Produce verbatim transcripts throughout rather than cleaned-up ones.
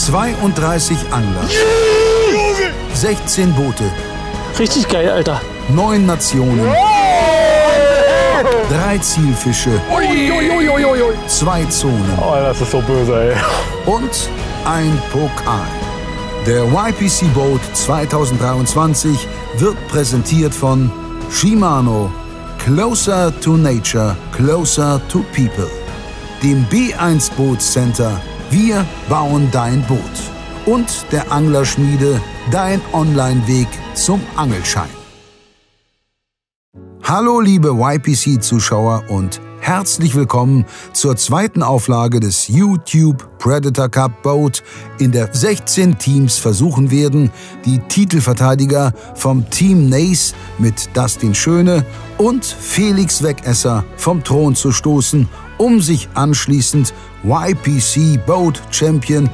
zweiunddreißig Angler, sechzehn Boote, Richtig geil, Alter. neun Nationen, drei Zielfische, zwei Zonen Oh, das ist so böse, ey. und ein Pokal. Der Y P C Boat zweitausenddreiundzwanzig wird präsentiert von Shimano, Closer to Nature, Closer to People, dem B eins Boot Center, wir bauen dein Boot, und der Anglerschmiede, dein Online-Weg zum Angelschein. Hallo liebe Y P C-Zuschauer und herzlich willkommen zur zweiten Auflage des YouTube Predator Cup Boat, in der sechzehn Teams versuchen werden, die Titelverteidiger vom Team Nace mit Dustin Schöne und Felix Wegesser vom Thron zu stoßen, um sich anschließend Y P C Boat Champion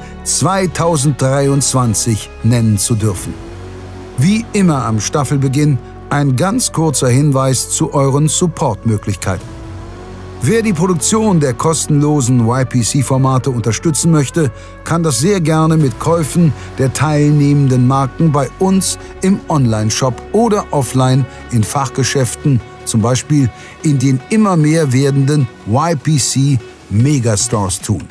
zweitausenddreiundzwanzig nennen zu dürfen. Wie immer am Staffelbeginn ein ganz kurzer Hinweis zu euren Supportmöglichkeiten. Wer die Produktion der kostenlosen Y P C-Formate unterstützen möchte, kann das sehr gerne mit Käufen der teilnehmenden Marken bei uns im Onlineshop oder offline in Fachgeschäften, zum Beispiel in den immer mehr werdenden Y P C Megastores tun.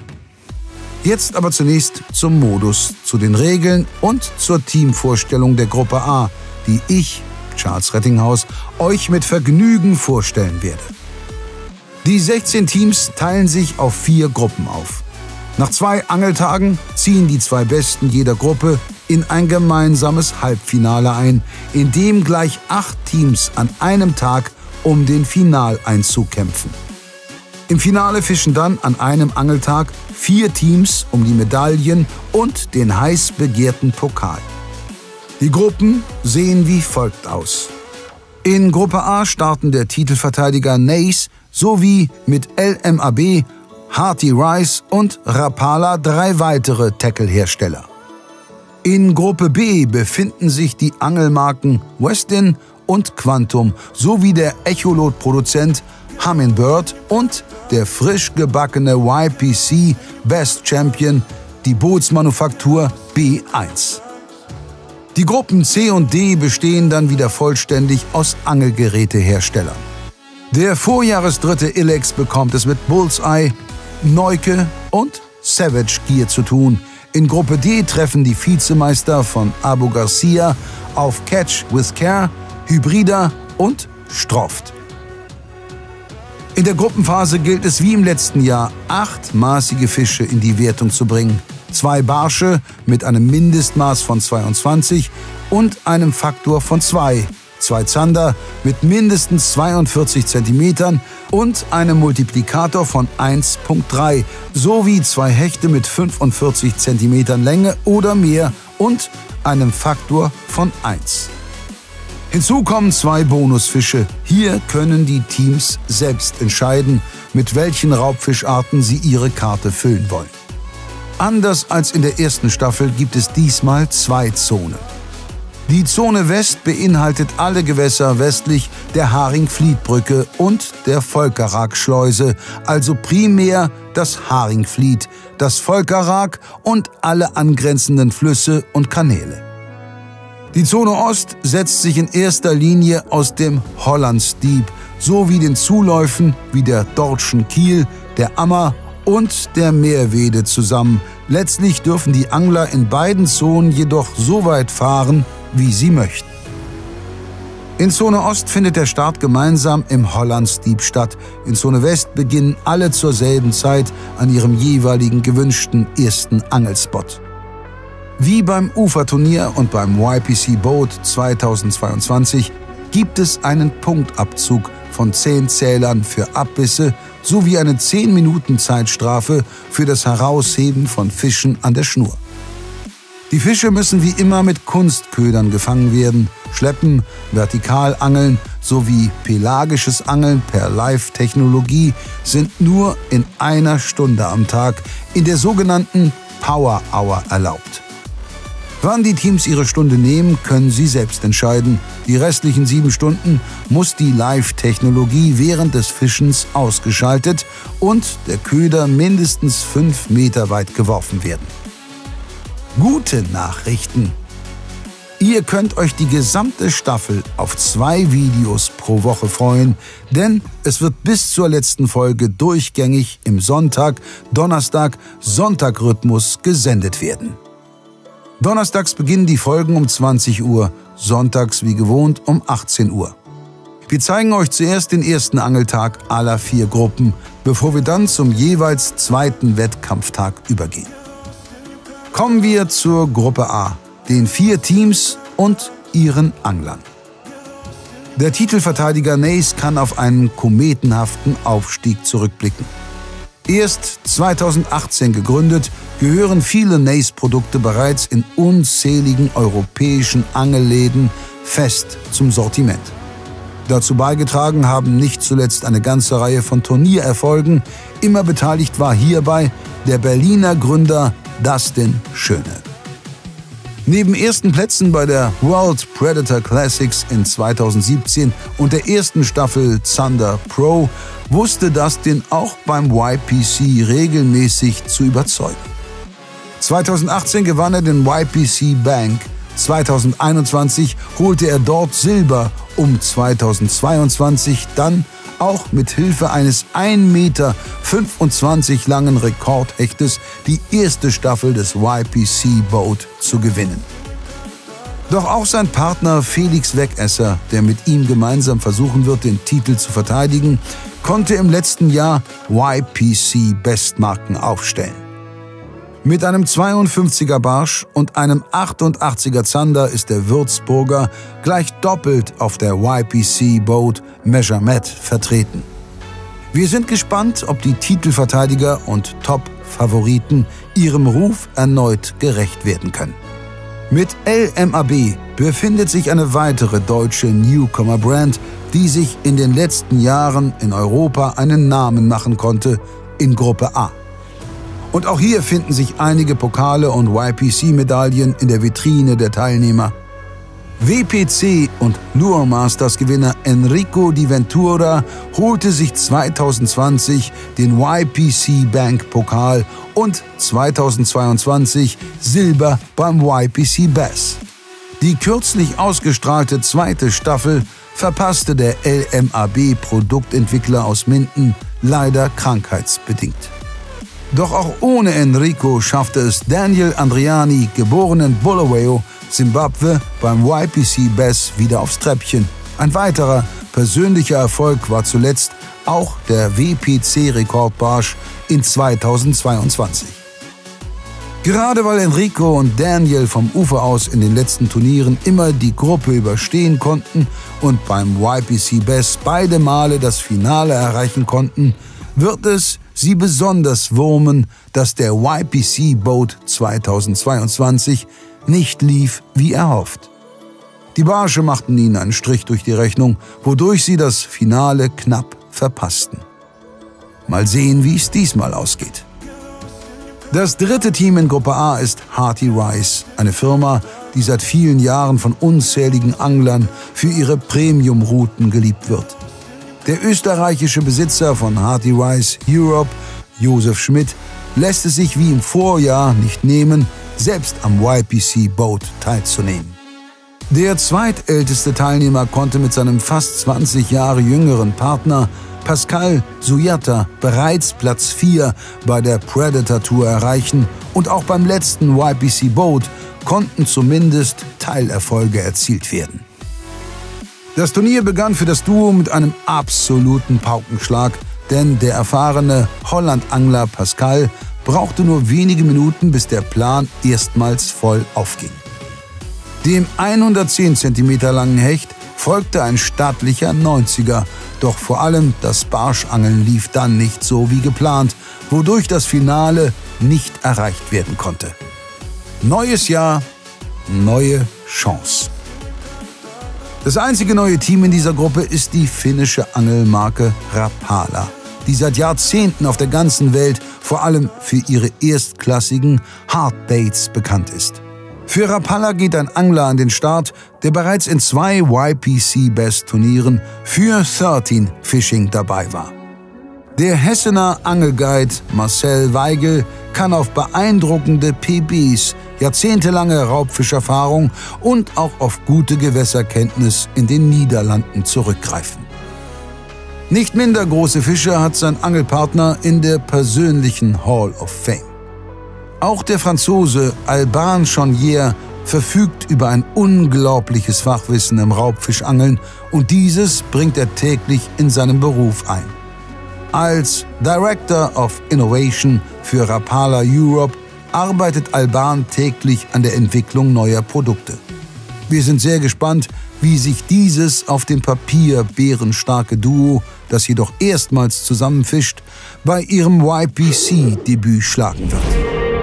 Jetzt aber zunächst zum Modus, zu den Regeln und zur Teamvorstellung der Gruppe A, die ich, Charles Rettinghaus, euch mit Vergnügen vorstellen werde. Die sechzehn Teams teilen sich auf vier Gruppen auf. Nach zwei Angeltagen ziehen die zwei Besten jeder Gruppe in ein gemeinsames Halbfinale ein, in dem gleich acht Teams an einem Tag um den Finaleinzug kämpfen. Im Finale fischen dann an einem Angeltag vier Teams um die Medaillen und den heiß begehrten Pokal. Die Gruppen sehen wie folgt aus. In Gruppe A starten der Titelverteidiger Nace sowie mit L M A B, Hearty Rice und Rapala drei weitere Tackle-Hersteller. In Gruppe B befinden sich die Angelmarken Westin und Quantum sowie der Echolot-Produzent Humminbird und der frisch gebackene Y P C Best Champion, die Bootsmanufaktur B eins. Die Gruppen C und D bestehen dann wieder vollständig aus Angelgeräteherstellern. Der Vorjahresdritte Ilex bekommt es mit Bullseye, Neuke und Savage Gear zu tun. In Gruppe D treffen die Vizemeister von Abu Garcia auf Catch with Care, Hybrida und Stroft. In der Gruppenphase gilt es wie im letzten Jahr, acht maßige Fische in die Wertung zu bringen. Zwei Barsche mit einem Mindestmaß von zweiundzwanzig und einem Faktor von zwei, zwei Zander mit mindestens zweiundvierzig Zentimetern und einem Multiplikator von eins Komma drei sowie zwei Hechte mit fünfundvierzig Zentimetern Länge oder mehr und einem Faktor von eins. Hinzu kommen zwei Bonusfische. Hier können die Teams selbst entscheiden, mit welchen Raubfischarten sie ihre Karte füllen wollen. Anders als in der ersten Staffel gibt es diesmal zwei Zonen. Die Zone West beinhaltet alle Gewässer westlich der Haringflietbrücke und der Volkerag-Schleuse, also primär das Haringfliet, das Volkerag und alle angrenzenden Flüsse und Kanäle. Die Zone Ost setzt sich in erster Linie aus dem Hollandsdieb sowie den Zuläufen wie der Dortschen Kiel, der Ammer und der Meerwede zusammen. Letztlich dürfen die Angler in beiden Zonen jedoch so weit fahren, wie sie möchten. In Zone Ost findet der Start gemeinsam im Hollandsdieb statt. In Zone West beginnen alle zur selben Zeit an ihrem jeweiligen gewünschten ersten Angelspot. Wie beim Uferturnier und beim Y P C Boat zweitausendzweiundzwanzig gibt es einen Punktabzug von zehn Zählern für Abbisse sowie eine zehn Minuten Zeitstrafe für das Herausheben von Fischen an der Schnur. Die Fische müssen wie immer mit Kunstködern gefangen werden. Schleppen, Vertikalangeln sowie pelagisches Angeln per Live-Technologie sind nur in einer Stunde am Tag in der sogenannten Power Hour erlaubt. Wann die Teams ihre Stunde nehmen, können sie selbst entscheiden. Die restlichen sieben Stunden muss die Live-Technologie während des Fischens ausgeschaltet und der Köder mindestens fünf Meter weit geworfen werden. Gute Nachrichten. Ihr könnt euch die gesamte Staffel auf zwei Videos pro Woche freuen, denn es wird bis zur letzten Folge durchgängig im Sonntag-, Donnerstag-, Sonntag-Rhythmus gesendet werden. Donnerstags beginnen die Folgen um zwanzig Uhr, sonntags wie gewohnt um achtzehn Uhr. Wir zeigen euch zuerst den ersten Angeltag aller vier Gruppen, bevor wir dann zum jeweils zweiten Wettkampftag übergehen. Kommen wir zur Gruppe A, den vier Teams und ihren Anglern. Der Titelverteidiger Nace kann auf einen kometenhaften Aufstieg zurückblicken. Erst zweitausendachtzehn gegründet, gehören viele Nace-Produkte bereits in unzähligen europäischen Angelläden fest zum Sortiment. Dazu beigetragen haben nicht zuletzt eine ganze Reihe von Turniererfolgen. Immer beteiligt war hierbei der Berliner Gründer Dustin Schöne. Neben ersten Plätzen bei der World Predator Classics in zweitausendsiebzehn und der ersten Staffel Zander Pro wusste Dustin auch beim Y P C regelmäßig zu überzeugen. zweitausendachtzehn gewann er den Y P C Bank, zweitausendeinundzwanzig holte er dort Silber, um zweitausendzweiundzwanzig dann auch mit Hilfe eines ein Meter fünfundzwanzig langen Rekordhechtes die erste Staffel des Y P C Boat zu gewinnen. Doch auch sein Partner Felix Wegesser, der mit ihm gemeinsam versuchen wird, den Titel zu verteidigen, konnte im letzten Jahr Y P C Bestmarken aufstellen. Mit einem zweiundfünfziger Barsch und einem achtundachtziger Zander ist der Würzburger gleich doppelt auf der Y P C Boat Measurement vertreten. Wir sind gespannt, ob die Titelverteidiger und Top-Favoriten ihrem Ruf erneut gerecht werden können. Mit L M A B befindet sich eine weitere deutsche Newcomer-Brand, die sich in den letzten Jahren in Europa einen Namen machen konnte, in Gruppe A. Und auch hier finden sich einige Pokale und Y P C-Medaillen in der Vitrine der Teilnehmer. W P C und Lure Masters Gewinner Enrico Di Ventura holte sich zweitausendzwanzig den Y P C Bank Pokal und zweitausendzweiundzwanzig Silber beim Y P C Bass. Die kürzlich ausgestrahlte zweite Staffel verpasste der L M A B-Produktentwickler aus Minden leider krankheitsbedingt. Doch auch ohne Enrico schaffte es Daniel Andriani, geborenen Bulawayo, Simbabwe, beim Y P C Bass wieder aufs Treppchen. Ein weiterer persönlicher Erfolg war zuletzt auch der W P C-Rekordbarsch in zweitausendzweiundzwanzig. Gerade weil Enrico und Daniel vom Ufer aus in den letzten Turnieren immer die Gruppe überstehen konnten und beim Y P C Bass beide Male das Finale erreichen konnten, wird es sie besonders wurmen, dass der Y P C Boat zweitausendzweiundzwanzig nicht lief wie erhofft. Die Barsche machten ihnen einen Strich durch die Rechnung, wodurch sie das Finale knapp verpassten. Mal sehen, wie es diesmal ausgeht. Das dritte Team in Gruppe A ist Hearty Rice, eine Firma, die seit vielen Jahren von unzähligen Anglern für ihre Premium-Routen geliebt wird. Der österreichische Besitzer von Hearty Rice Europe, Josef Schmidt, lässt es sich wie im Vorjahr nicht nehmen, selbst am Y P C Boat teilzunehmen. Der zweitälteste Teilnehmer konnte mit seinem fast zwanzig Jahre jüngeren Partner Pascal Suyata bereits Platz vier bei der Predator Tour erreichen und auch beim letzten Y P C Boat konnten zumindest Teilerfolge erzielt werden. Das Turnier begann für das Duo mit einem absoluten Paukenschlag, denn der erfahrene Hollandangler Pascal brauchte nur wenige Minuten, bis der Plan erstmals voll aufging. Dem hundertzehn Zentimeter langen Hecht folgte ein stattlicher neunziger, doch vor allem das Barschangeln lief dann nicht so wie geplant, wodurch das Finale nicht erreicht werden konnte. Neues Jahr, neue Chance. Das einzige neue Team in dieser Gruppe ist die finnische Angelmarke Rapala, die seit Jahrzehnten auf der ganzen Welt vor allem für ihre erstklassigen Hardbaits bekannt ist. Für Rapala geht ein Angler an den Start, der bereits in zwei Y P C Bass Turnieren für dreizehn Fishing dabei war. Der Hessener Angelguide Marcel Weigel kann auf beeindruckende P Bs, jahrzehntelange Raubfischerfahrung und auch auf gute Gewässerkenntnis in den Niederlanden zurückgreifen. Nicht minder große Fische hat sein Angelpartner in der persönlichen Hall of Fame. Auch der Franzose Alban Chonnier verfügt über ein unglaubliches Fachwissen im Raubfischangeln und dieses bringt er täglich in seinem Beruf ein. Als Director of Innovation für Rapala Europe arbeitet Alban täglich an der Entwicklung neuer Produkte. Wir sind sehr gespannt, wie sich dieses auf dem Papier bärenstarke Duo, das jedoch erstmals zusammenfischt, bei ihrem Y P C-Debüt schlagen wird.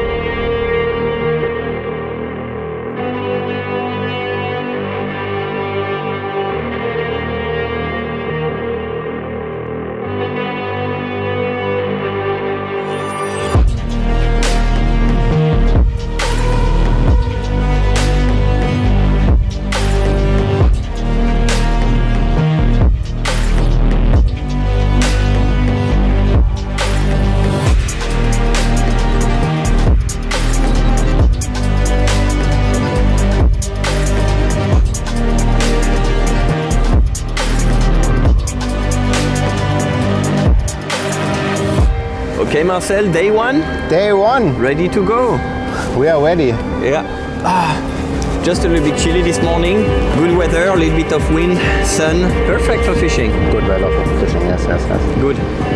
Okay, Marcel, day one? Day one. Ready to go? We are ready. Yeah. Ah, just a little bit chilly this morning. Good weather, a little bit of wind, sun. Perfect for fishing. Good weather for fishing, yes, yes, yes. Good.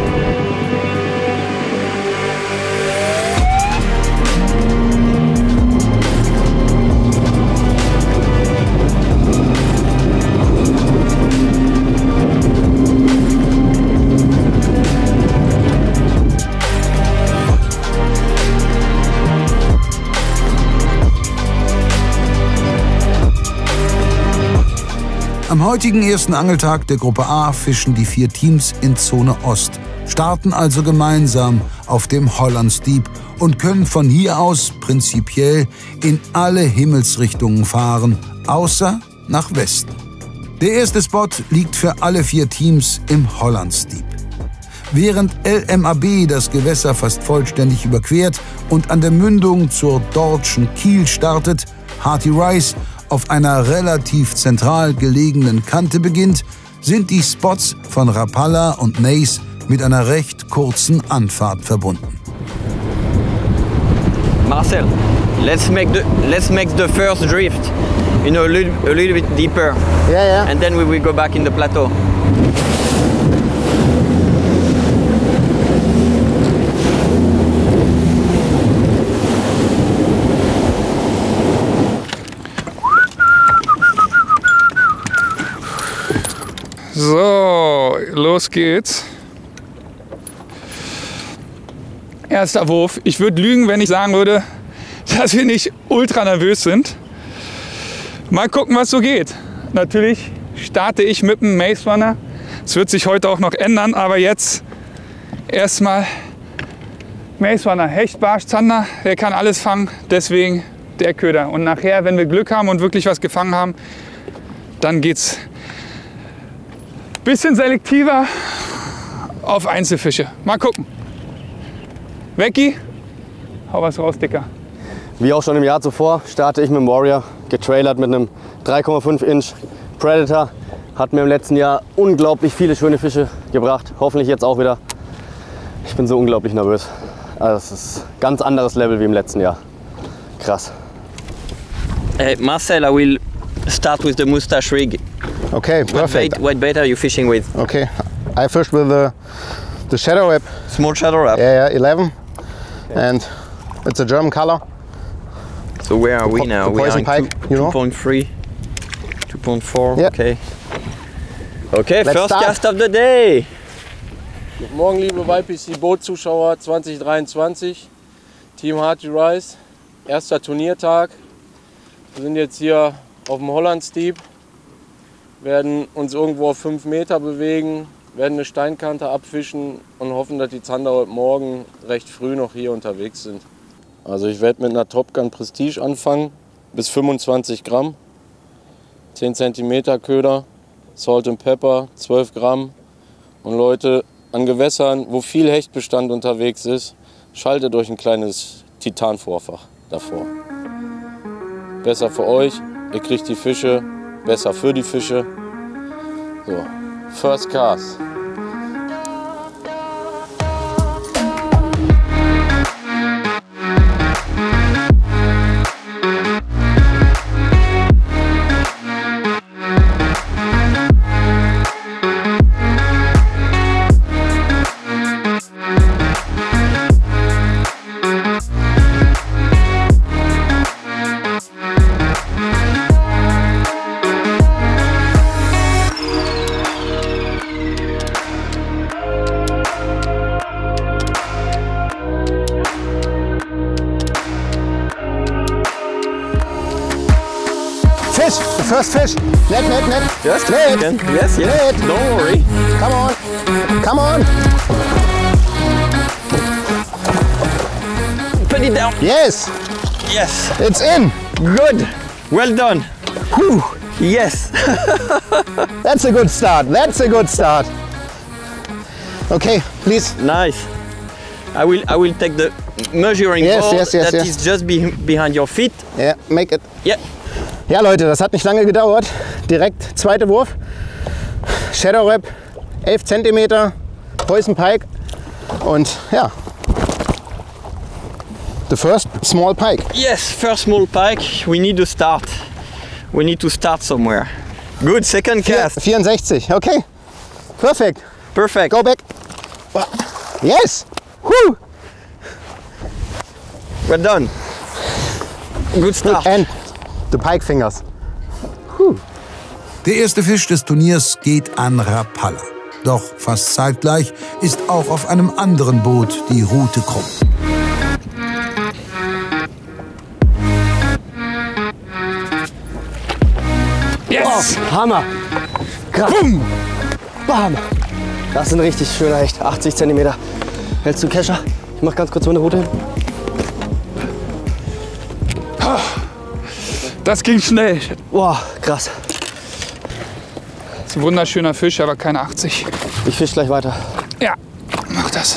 Am heutigen ersten Angeltag der Gruppe A fischen die vier Teams in Zone Ost, starten also gemeinsam auf dem Hollands Diep und können von hier aus prinzipiell in alle Himmelsrichtungen fahren, außer nach Westen. Der erste Spot liegt für alle vier Teams im Hollands Diep. Während L M A B das Gewässer fast vollständig überquert und an der Mündung zur Dortschen Kiel startet, Hearty Rice auf einer relativ zentral gelegenen Kante beginnt, sind die Spots von Rapala und Nace mit einer recht kurzen Anfahrt verbunden. Marcel, let's make the let's make the first drift, you know, a little, a little bit deeper. Yeah, yeah. And then we will go back in the plateau. So, los geht's. Erster Wurf. Ich würde lügen, wenn ich sagen würde, dass wir nicht ultra nervös sind. Mal gucken, was so geht. Natürlich starte ich mit dem Maze Runner. Es wird sich heute auch noch ändern, aber jetzt erstmal Maze Runner. Hecht, Barsch, Zander, der kann alles fangen, deswegen der Köder. Und nachher, wenn wir Glück haben und wirklich was gefangen haben, dann geht's bisschen selektiver auf Einzelfische. Mal gucken. Vecchi, hau was raus, Dicker. Wie auch schon im Jahr zuvor starte ich mit dem Warrior, getrailert mit einem drei Komma fünf Inch Predator. Hat mir im letzten Jahr unglaublich viele schöne Fische gebracht. Hoffentlich jetzt auch wieder. Ich bin so unglaublich nervös. Also es ist ein ganz anderes Level wie im letzten Jahr. Krass. Hey, Marcel, I will start with the mustache rig. Okay, What perfect. bait, what bait are you fishing with? Okay, I fished with the, the Shadow Wrap. Small shadow wrap. Yeah, yeah, eleven. And it's a German color. So where are we Po- now? the We are poison in pike, two- you know? two point three, two point four, Yeah. okay. Okay, Let's first start. cast of the day. Guten Morgen, liebe Y P C Bootzuschauer zwanzig dreiundzwanzig. Team Hearty Rice, erster Turniertag. Wir sind jetzt hier auf dem Hollands Diep, werden uns irgendwo auf fünf Meter bewegen, werden eine Steinkante abfischen und hoffen, dass die Zander heute Morgen recht früh noch hier unterwegs sind. Also ich werde mit einer Top Gun Prestige anfangen, bis fünfundzwanzig Gramm, zehn Zentimeter Köder, Salt and Pepper, zwölf Gramm. Und Leute, an Gewässern, wo viel Hechtbestand unterwegs ist, schaltet euch ein kleines Titanvorfach davor. besser für euch. Ihr kriegt die Fische, besser für die Fische. So, First Cast. Fish, the first fish. Net, net, net. Just a net. second. Yes, yes. Net. Don't worry. Come on. Come on. Put it down. Yes, Yes. it's in. Good. Well done. Whew. Yes. That's a good start. That's a good start. Okay, please. Nice. I will. I will take the measuring Yes, board yes, yes, that yes. is just be behind your feet. Yeah, make it. Yeah. Ja Leute, das hat nicht lange gedauert. Direkt zweiter Wurf. Shadow Wrap, elf Zentimeter, Poison Pike und ja. The first small pike. Yes. First small pike. We need to start. We need to start somewhere. Good. Second cast. vierundsechzig, okay. Perfect. Perfect. Go back. Yes. Woo. Well done. Good start. And the pike fingers. Der erste Fisch des Turniers geht an Rapala. Doch fast zeitgleich ist auch auf einem anderen Boot die Rute krumm. Yes! Oh, Hammer. Krass. Boom! Bam. Das ist ein richtig schöner Hecht. achtzig Zentimeter. Hältst du Kescher? Ich mach ganz kurz meine Rute hin. Das ging schnell. Boah, krass. Das ist ein wunderschöner Fisch, aber keine achtzig. Ich fisch gleich weiter. Ja, mach das.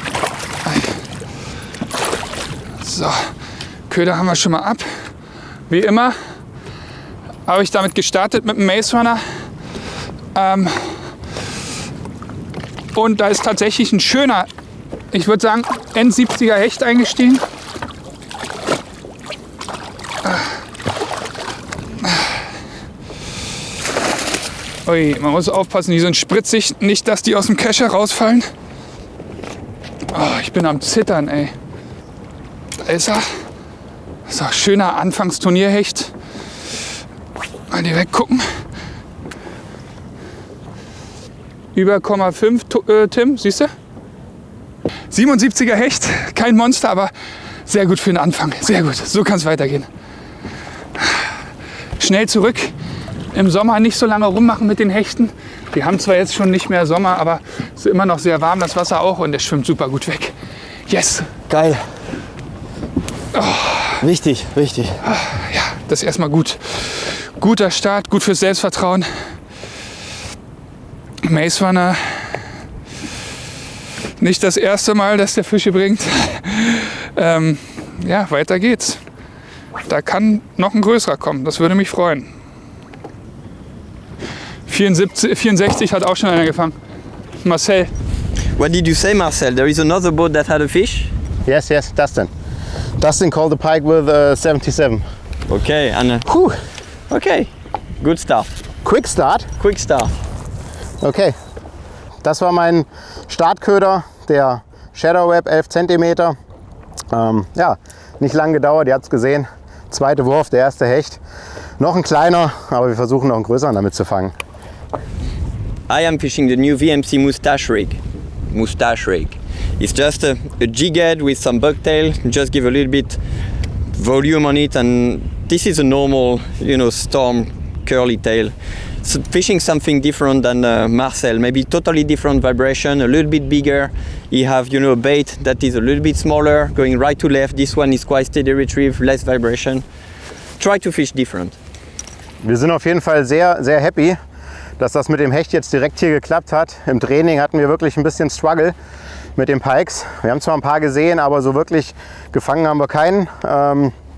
So, Köder haben wir schon mal ab. Wie immer habe ich damit gestartet mit dem Maze Runner. Ähm, und da ist tatsächlich ein schöner, ich würde sagen, N siebziger Hecht eingestiegen. Ui, man muss aufpassen, die sind spritzig, nicht, dass die aus dem Kescher rausfallen. Oh, ich bin am Zittern, ey. Da ist er. So, schöner Anfangsturnierhecht. Mal die weggucken. Über Komma fünf, äh, Tim, siehst du? siebenundsiebziger Hecht, kein Monster, aber sehr gut für den Anfang. Sehr gut, so kann es weitergehen. Schnell zurück. Im Sommer nicht so lange rummachen mit den Hechten. Wir haben zwar jetzt schon nicht mehr Sommer, aber es ist immer noch sehr warm, das Wasser auch, und es schwimmt super gut weg. Yes! Geil. Wichtig, wichtig. Ja, das ist erstmal gut. Guter Start, gut fürs Selbstvertrauen. Maze Runner. Nicht das erste Mal, dass der Fische bringt. ähm, ja, weiter geht's. Da kann noch ein größerer kommen, das würde mich freuen. vierundsiebzig, vierundsechzig hat auch schon einer gefangen. Marcel. What did you say, Marcel? There is another boat that had a fish? Yes, yes, Dustin. Dustin called the pike with uh, seventy-seven. Okay, and uh, Whew. okay, good start. Quick start. Quick start. Okay. Das war mein Startköder, der Shadow Wrap, elf Zentimeter. Ähm, ja, nicht lang gedauert, ihr habt es gesehen. Zweiter Wurf, der erste Hecht. Noch ein kleiner, aber wir versuchen noch einen größeren damit zu fangen. I am fishing the new V M C Moustache rig. Moustache rig. It's just a, a jig head with some bucktail. Just give a little bit volume on it, and this is a normal, you know, storm curly tail. So fishing something different than uh, Marcel, maybe totally different vibration, a little bit bigger. You have, you know, a bait that is a little bit smaller, going right to left. This one is quite steady retrieve, less vibration. Try to fish different. Wir sind auf jeden Fall sehr, sehr happy, dass das mit dem Hecht jetzt direkt hier geklappt hat. Im Training hatten wir wirklich ein bisschen Struggle mit den Pikes. Wir haben zwar ein paar gesehen, aber so wirklich gefangen haben wir keinen. Ähm,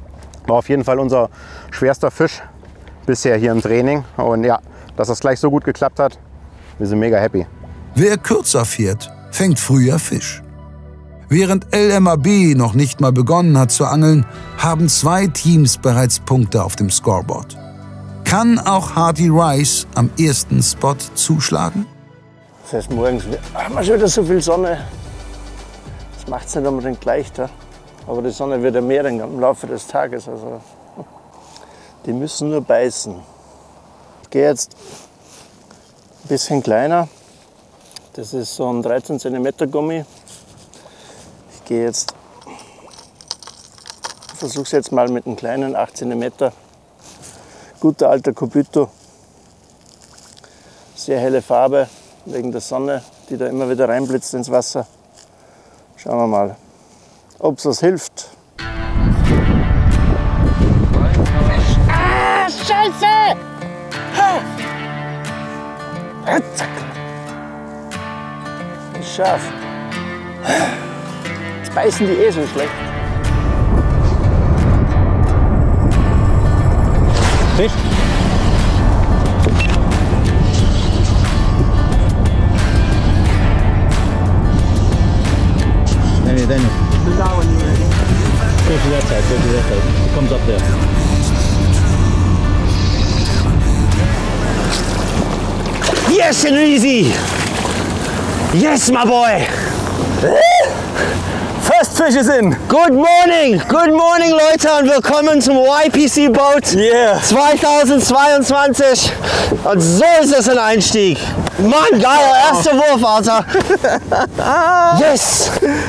War auf jeden Fall unser schwerster Fisch bisher hier im Training. Und ja, dass das gleich so gut geklappt hat, wir sind mega happy. Wer kürzer fährt, fängt früher Fisch. Während L M A B noch nicht mal begonnen hat zu angeln, haben zwei Teams bereits Punkte auf dem Scoreboard. Kann auch Hardy Rice am ersten Spot zuschlagen? Das heißt, morgens haben wir schon wieder so viel Sonne. Das macht es nicht unbedingt leichter. Aber die Sonne wird ja mehr im Laufe des Tages. Also, die müssen nur beißen. Ich gehe jetzt ein bisschen kleiner. Das ist so ein dreizehn Zentimeter Gummi. Ich gehe jetzt, versuche es jetzt mal mit einem kleinen acht Zentimeter. Guter alter Cubito. Sehr helle Farbe wegen der Sonne, die da immer wieder reinblitzt ins Wasser. Schauen wir mal, ob es was hilft. Ah, Scheiße! Ha! Zack. Ist scharf. Jetzt beißen die eh so schlecht. Fisch. Danny, Danny. That one you ready? Go to that side, go to that side. It comes up there. Yes, Enrizi! Yes, my boy! First fish is in. Good morning! Good morning, Leute, und willkommen zum Y P C Boat Yeah. zweitausendzweiundzwanzig. Und so ist es ein Einstieg. Mann, geil, erster Wurf, Alter. Yes!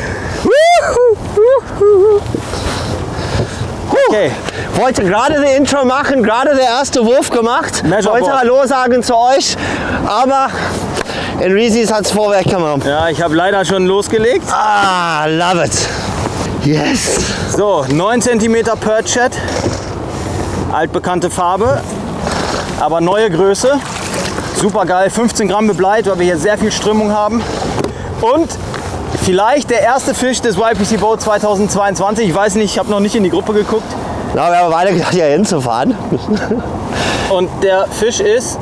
Okay. Wollte gerade das Intro machen, gerade der erste Wurf gemacht. Measure Wollte board. Hallo sagen zu euch, aber Enrizis hat es vorweg gemacht. Ja, ich habe leider schon losgelegt. Ah, love it. Yes. So, neun Zentimeter Perch Chat. Altbekannte Farbe, aber neue Größe. Super geil, fünfzehn Gramm bebleit, weil wir hier sehr viel Strömung haben. Und vielleicht der erste Fisch des Y P C Boat zweitausendzweiundzwanzig. Ich weiß nicht, ich habe noch nicht in die Gruppe geguckt. Na, wir haben weiter gedacht, hier hinzufahren. Und der Fisch ist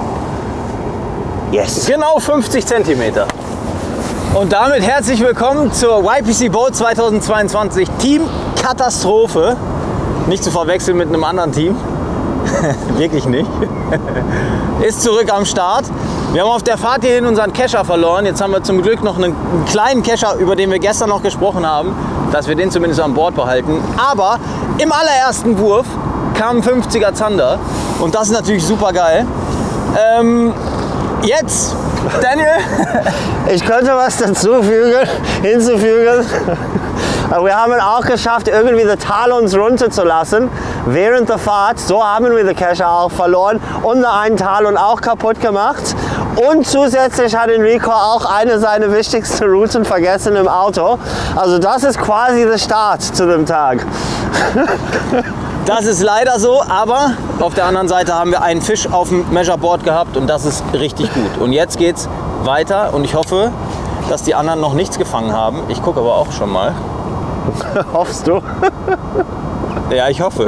Yes. genau fünfzig Zentimeter. Und damit herzlich willkommen zur Y P C Boat zweitausendzweiundzwanzig Team Katastrophe. Nicht zu verwechseln mit einem anderen Team. Wirklich nicht. Ist zurück am Start. Wir haben auf der Fahrt hierhin unseren Kescher verloren. Jetzt haben wir zum Glück noch einen kleinen Kescher, über den wir gestern noch gesprochen haben, dass wir den zumindest an Bord behalten. Aber im allerersten Wurf kam ein fünfziger Zander und das ist natürlich super geil. Ähm, jetzt, Daniel. Ich könnte was dazufügen, hinzufügen. Aber wir haben es auch geschafft, irgendwie die Talons runterzulassen während der Fahrt. So haben wir den Kescher auch verloren und einen Talon auch kaputt gemacht. Und zusätzlich hat Enrico auch eine seiner wichtigsten Routen vergessen im Auto. Also das ist quasi der Start zu dem Tag. Das ist leider so, aber auf der anderen Seite haben wir einen Fisch auf dem Measureboard gehabt und das ist richtig gut. Und jetzt geht's weiter und ich hoffe, dass die anderen noch nichts gefangen haben. Ich gucke aber auch schon mal. Hoffst du? Ja, ich hoffe.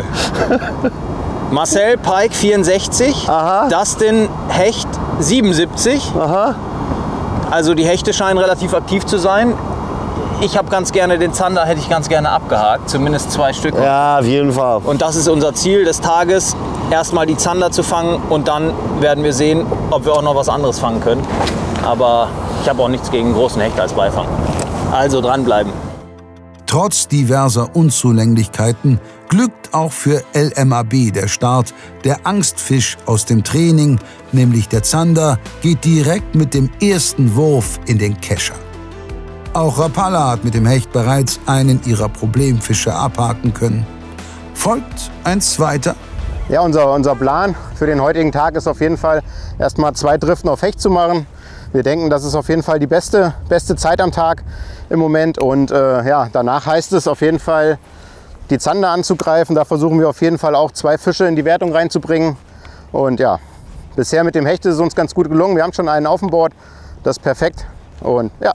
Marcel Pike vierundsechzig, Aha. Dustin Hecht siebenundsiebzig. Aha. Also die Hechte scheinen relativ aktiv zu sein. Ich habe ganz gerne den Zander, hätte ich ganz gerne abgehakt, zumindest zwei Stück. Ja, auf jeden Fall. Und das ist unser Ziel des Tages, erstmal die Zander zu fangen und dann werden wir sehen, ob wir auch noch was anderes fangen können. Aber ich habe auch nichts gegen einen großen Hecht als Beifang. Also dranbleiben. Trotz diverser Unzulänglichkeiten glückt auch für L M A B der Start. Der Angstfisch aus dem Training, nämlich der Zander, geht direkt mit dem ersten Wurf in den Kescher. Auch Rapala hat mit dem Hecht bereits einen ihrer Problemfische abhaken können. Folgt ein zweiter. Ja, unser, unser Plan für den heutigen Tag ist auf jeden Fall erstmal zwei Driften auf Hecht zu machen. Wir denken, das ist auf jeden Fall die beste, beste Zeit am Tag im Moment. Und äh, ja, danach heißt es auf jeden Fall, die Zander anzugreifen. Da versuchen wir auf jeden Fall auch zwei Fische in die Wertung reinzubringen. Und ja, bisher mit dem Hecht ist es uns ganz gut gelungen. Wir haben schon einen auf dem Board. Das ist perfekt. Und ja,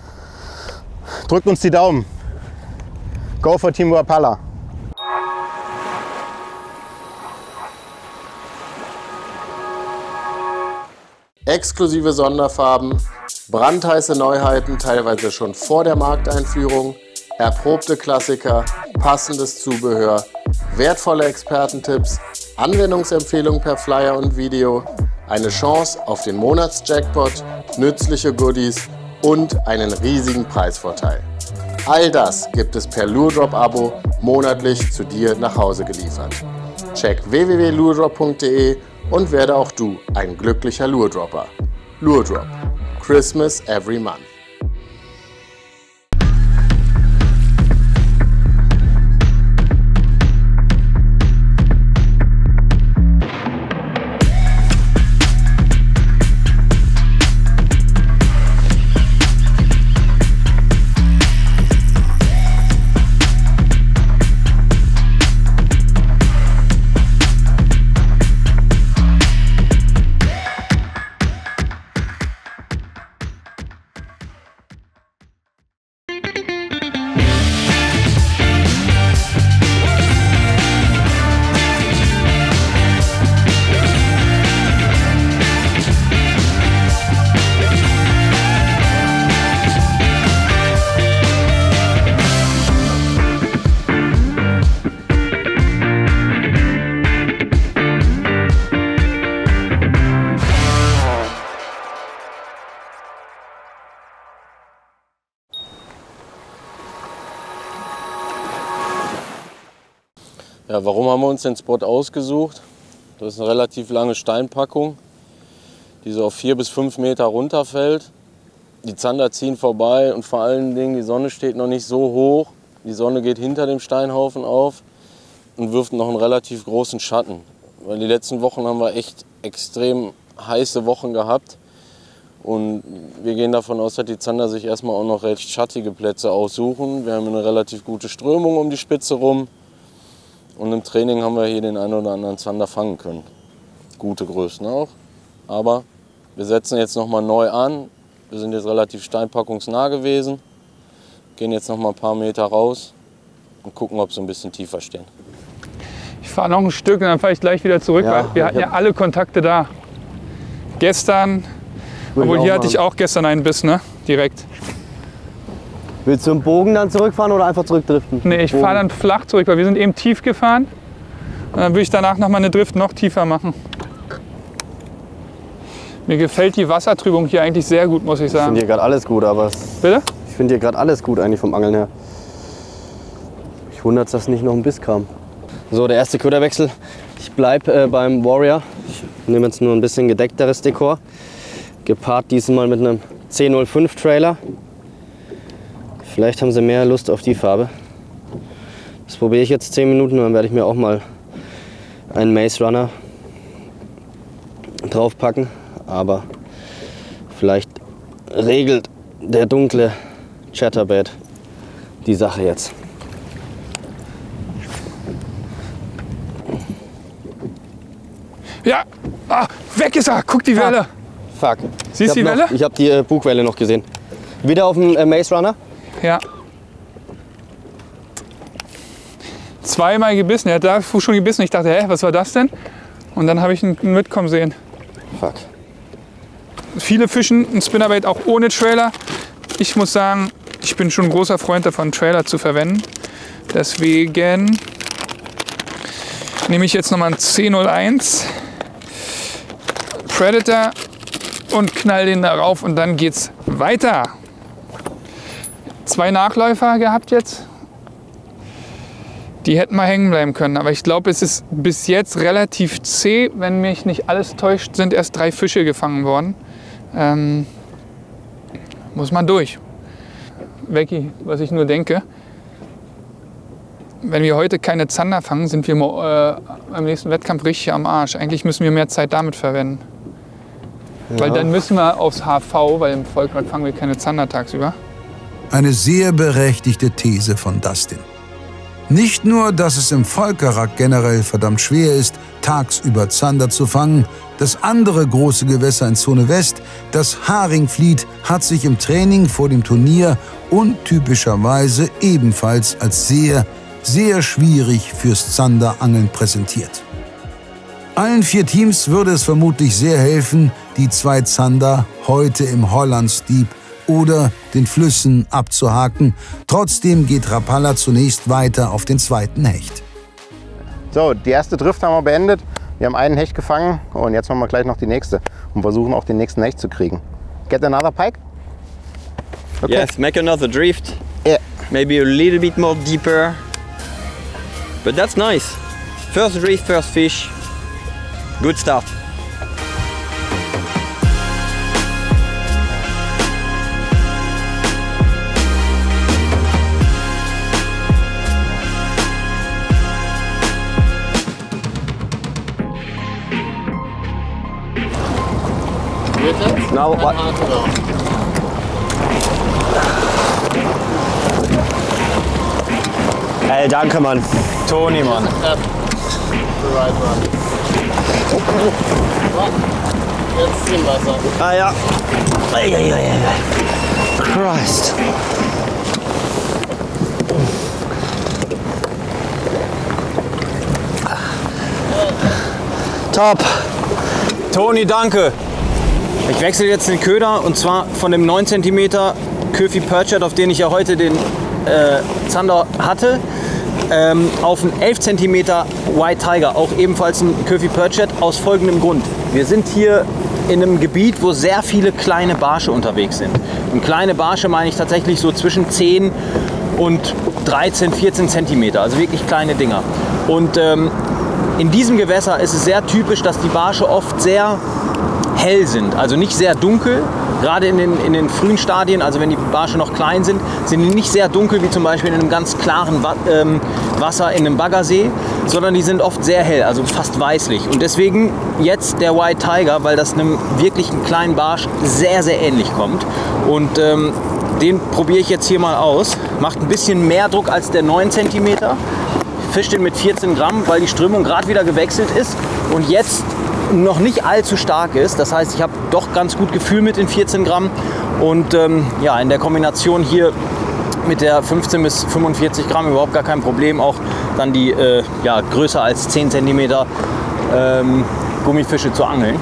drückt uns die Daumen. Go for Team Rapala. exklusive Sonderfarben, brandheiße Neuheiten, teilweise schon vor der Markteinführung, erprobte Klassiker, passendes Zubehör, wertvolle Expertentipps, Anwendungsempfehlungen per Flyer und Video, eine Chance auf den Monatsjackpot, nützliche Goodies und einen riesigen Preisvorteil. All das gibt es per Lure-Drop-Abo monatlich zu dir nach Hause geliefert. Check w w w punkt lure drop punkt de und werde auch du ein glücklicher Lure-Dropper. Lure-Drop. Christmas every month. Ja, warum haben wir uns den Spot ausgesucht? Das ist eine relativ lange Steinpackung, die so auf vier bis fünf Meter runterfällt. Die Zander ziehen vorbei und vor allen Dingen die Sonne steht noch nicht so hoch. Die Sonne geht hinter dem Steinhaufen auf und wirft noch einen relativ großen Schatten. Weil die letzten Wochen haben wir echt extrem heiße Wochen gehabt. Und wir gehen davon aus, dass die Zander sich erstmal auch noch recht schattige Plätze aussuchen. Wir haben eine relativ gute Strömung um die Spitze rum. Und im Training haben wir hier den einen oder anderen Zander fangen können. Gute Größen auch. Aber wir setzen jetzt noch mal neu an. Wir sind jetzt relativ steinpackungsnah gewesen. Gehen jetzt noch mal ein paar Meter raus und gucken, ob sie ein bisschen tiefer stehen. Ich fahre noch ein Stück und dann fahre ich gleich wieder zurück, Ja, weil wir hatten ja alle Kontakte da. Gestern, obwohl hier hatte ich auch gestern einen Biss, ne? Direkt. Willst du im Bogen dann zurückfahren oder einfach zurückdriften? Nee, ich fahre dann flach zurück, weil wir sind eben tief gefahren. Und dann würde ich danach noch mal eine Drift noch tiefer machen. Mir gefällt die Wassertrübung hier eigentlich sehr gut, muss ich Ich sagen. finde hier gerade alles gut, aber es, Bitte? ich finde hier gerade alles gut eigentlich vom Angeln her. Ich wundert, dass nicht noch ein Biss kam. So, der erste Köderwechsel. Ich bleibe äh, beim Warrior. Ich nehme jetzt nur ein bisschen gedeckteres Dekor. Gepaart diesmal mit einem C null fünf Trailer. Vielleicht haben sie mehr Lust auf die Farbe. Das probiere ich jetzt zehn Minuten und dann werde ich mir auch mal einen Maze Runner draufpacken. Aber vielleicht regelt der dunkle Chatterbait die Sache jetzt. Ja, ah, weg ist er. Guck die Welle. Fuck. Siehst du die Ich hab Welle? noch, ich habe die äh, Bugwelle noch gesehen. Wieder auf dem äh, Maze Runner. Ja. Zweimal gebissen. Er hat da schon gebissen. Ich dachte, hä, was war das denn? Und dann habe ich ihn mitkommen sehen. Fuck. Viele fischen ein Spinnerbait auch ohne Trailer. Ich muss sagen, ich bin schon ein großer Freund davon, Trailer zu verwenden. Deswegen nehme ich jetzt nochmal einen C null eins Predator und knall den darauf und dann geht's weiter. Zwei Nachläufer gehabt jetzt. Die hätten mal hängen bleiben können, aber ich glaube, es ist bis jetzt relativ zäh. Wenn mich nicht alles täuscht, sind erst drei Fische gefangen worden. Ähm, muss man durch. Vecchi, was ich nur denke, wenn wir heute keine Zander fangen, sind wir äh, beim nächsten Wettkampf richtig am Arsch. Eigentlich müssen wir mehr Zeit damit verwenden. Ja. Weil dann müssen wir aufs H V, weil im Volkrad fangen wir keine Zander tagsüber. Eine sehr berechtigte These von Dustin. Nicht nur, dass es im Volkerak generell verdammt schwer ist, tagsüber Zander zu fangen, das andere große Gewässer in Zone West, das Haringvliet, hat sich im Training vor dem Turnier untypischerweise ebenfalls als sehr, sehr schwierig fürs Zanderangeln präsentiert. Allen vier Teams würde es vermutlich sehr helfen, die zwei Zander heute im Hollands Diep oder den Flüssen abzuhaken. Trotzdem geht Rapalla zunächst weiter auf den zweiten Hecht. So, die erste Drift haben wir beendet. Wir haben einen Hecht gefangen und jetzt machen wir gleich noch die nächste und versuchen auch den nächsten Hecht zu kriegen. Get another pike? Okay. Yes, make another drift. Yeah. Maybe a little bit more deeper. But that's nice. First drift, first fish. Good start. Now what? Ey, danke, Mann. Toni, Mann. Jetzt im Wasser. Ah ja. Ei, ei, ei, ei. Christ. Top. Toni, danke. Ich wechsle jetzt den Köder und zwar von dem neun Zentimeter Köfi Perchert, auf den ich ja heute den äh, Zander hatte, ähm, auf einen elf Zentimeter White Tiger, auch ebenfalls ein Köfi Perchert, aus folgendem Grund. Wir sind hier in einem Gebiet, wo sehr viele kleine Barsche unterwegs sind. Und kleine Barsche meine ich tatsächlich so zwischen zehn und dreizehn, vierzehn Zentimeter, also wirklich kleine Dinger. Und ähm, in diesem Gewässer ist es sehr typisch, dass die Barsche oft sehr hell sind, also nicht sehr dunkel. Gerade in den, in den frühen Stadien, also wenn die Barsche noch klein sind, sind die nicht sehr dunkel wie zum Beispiel in einem ganz klaren Wa ähm, Wasser in einem Baggersee, sondern die sind oft sehr hell, also fast weißlich. Und deswegen jetzt der White Tiger, weil das einem wirklichen kleinen Barsch sehr, sehr ähnlich kommt. Und ähm, den probiere ich jetzt hier mal aus. Macht ein bisschen mehr Druck als der neun Zentimeter. Fischt den mit vierzehn Gramm, weil die Strömung gerade wieder gewechselt ist und jetzt noch nicht allzu stark ist. Das heißt, ich habe doch ganz gut Gefühl mit den vierzehn Gramm. Und ähm, ja, in der Kombination hier mit der fünfzehn bis fünfundvierzig Gramm überhaupt gar kein Problem. Auch dann die äh, ja, größer als zehn Zentimeter ähm, Gummifische zu angeln.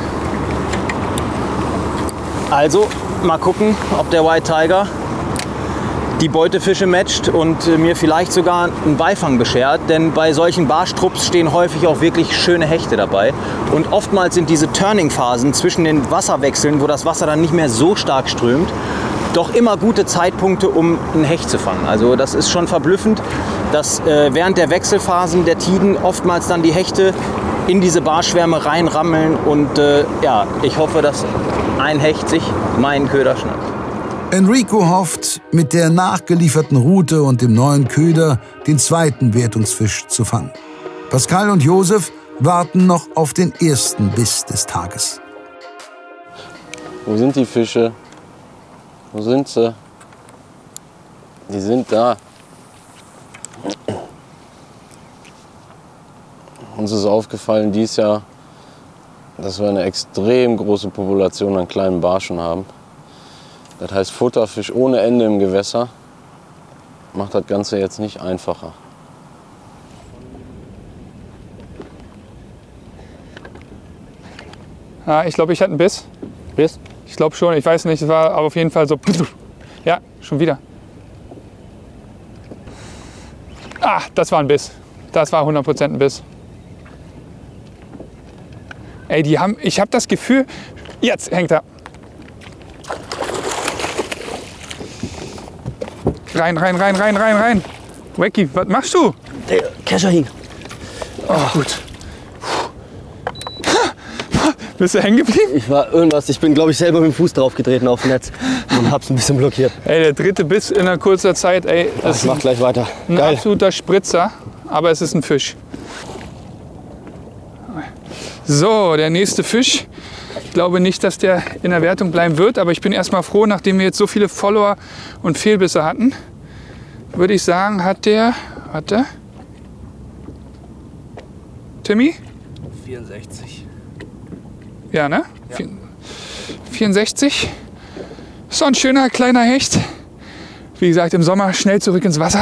Also mal gucken, ob der White Tiger die Beutefische matcht und mir vielleicht sogar einen Beifang beschert, denn bei solchen Barschtrupps stehen häufig auch wirklich schöne Hechte dabei und oftmals sind diese Turning-Phasen zwischen den Wasserwechseln, wo das Wasser dann nicht mehr so stark strömt, doch immer gute Zeitpunkte, um einen Hecht zu fangen. Also das ist schon verblüffend, dass äh, während der Wechselphasen der Tiden oftmals dann die Hechte in diese Barschwärme reinrammeln und äh, ja, ich hoffe, dass ein Hecht sich meinen Köder schnappt. Enrico hofft, mit der nachgelieferten Route und dem neuen Köder den zweiten Wertungsfisch zu fangen. Pascal und Josef warten noch auf den ersten Biss des Tages. Wo sind die Fische? Wo sind sie? Die sind da. Uns ist aufgefallen dieses Jahr, dass wir eine extrem große Population an kleinen Barschen haben. Das heißt, Futterfisch ohne Ende im Gewässer macht das Ganze jetzt nicht einfacher. Ja, ich glaube, ich hatte einen Biss. Biss? Ich glaube schon, ich weiß nicht, es war aber auf jeden Fall so. Ja, schon wieder. Ah, das war ein Biss. Das war hundert Prozent ein Biss. Ey, die haben, ich habe das Gefühl, jetzt hängt er. Rein, rein, rein, rein, rein, rein. Wacky, was machst du? Der Kescher hing. Oh, gut. Bist du hängen geblieben? Ich war irgendwas, ich bin glaube ich selber mit dem Fuß drauf getreten auf dem Netz und hab's ein bisschen blockiert. Ey, der dritte Biss in einer kurzer Zeit, ey. Das Ach, ich mach gleich weiter. Ein Geil. absoluter Spritzer, aber es ist ein Fisch. So, der nächste Fisch. Ich glaube nicht, dass der in der Wertung bleiben wird, aber ich bin erstmal froh, nachdem wir jetzt so viele Follower und Fehlbisse hatten, würde ich sagen, hat der, warte, Timmy? vierundsechzig. Ja, ne? Ja. vierundsechzig. So ein schöner kleiner Hecht. Wie gesagt, im Sommer schnell zurück ins Wasser.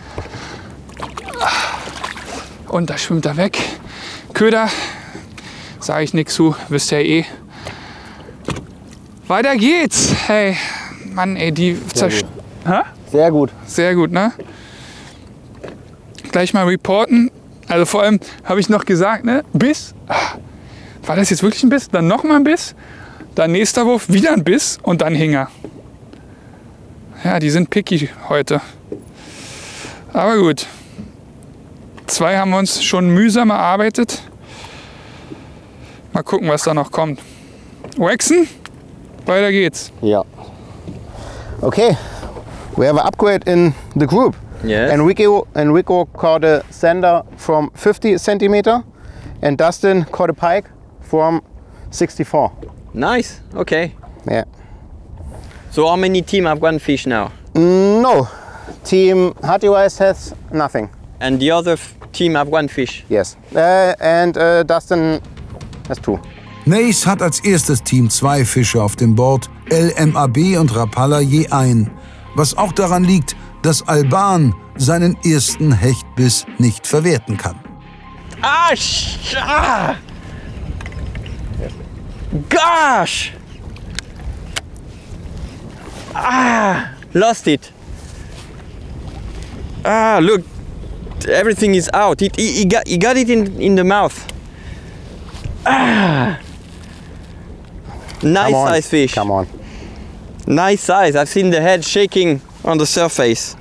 Und da schwimmt er weg. Köder, sage ich nichts zu, wisst ihr eh. Weiter geht's. Hey, Mann, ey, die zerstört. Sehr gut. Sehr gut, ne? Gleich mal reporten. Also vor allem habe ich noch gesagt, ne? Biss. War das jetzt wirklich ein Biss? Dann noch mal ein Biss. Dann nächster Wurf, wieder ein Biss und dann Hinger. Ja, die sind picky heute. Aber gut. Zwei haben wir uns schon mühsam erarbeitet. Mal gucken, was da noch kommt. Waxen, weiter geht's. Ja. Okay, we have an upgrade in the group. Yes. Enrico, Enrico caught a sander from fifty centimeter and Dustin caught a pike from sixty-four. Nice. Okay. Yeah. So how many team have one fish now? Mm, no, team Hattie-Wise has nothing. And the other f- team have one fish? Yes, uh, and uh, Dustin has two. Nace hat als erstes Team zwei Fische auf dem Board, L M A B und Rapala je ein. Was auch daran liegt, dass Alban seinen ersten Hechtbiss nicht verwerten kann. Ah, sh- ah! Gosh! Ah, lost it. Ah, look, everything is out. It, he, he, got, he got it in, in the mouth. Ah! Nice size fish. Come on. Nice size. I've seen the head shaking on the surface.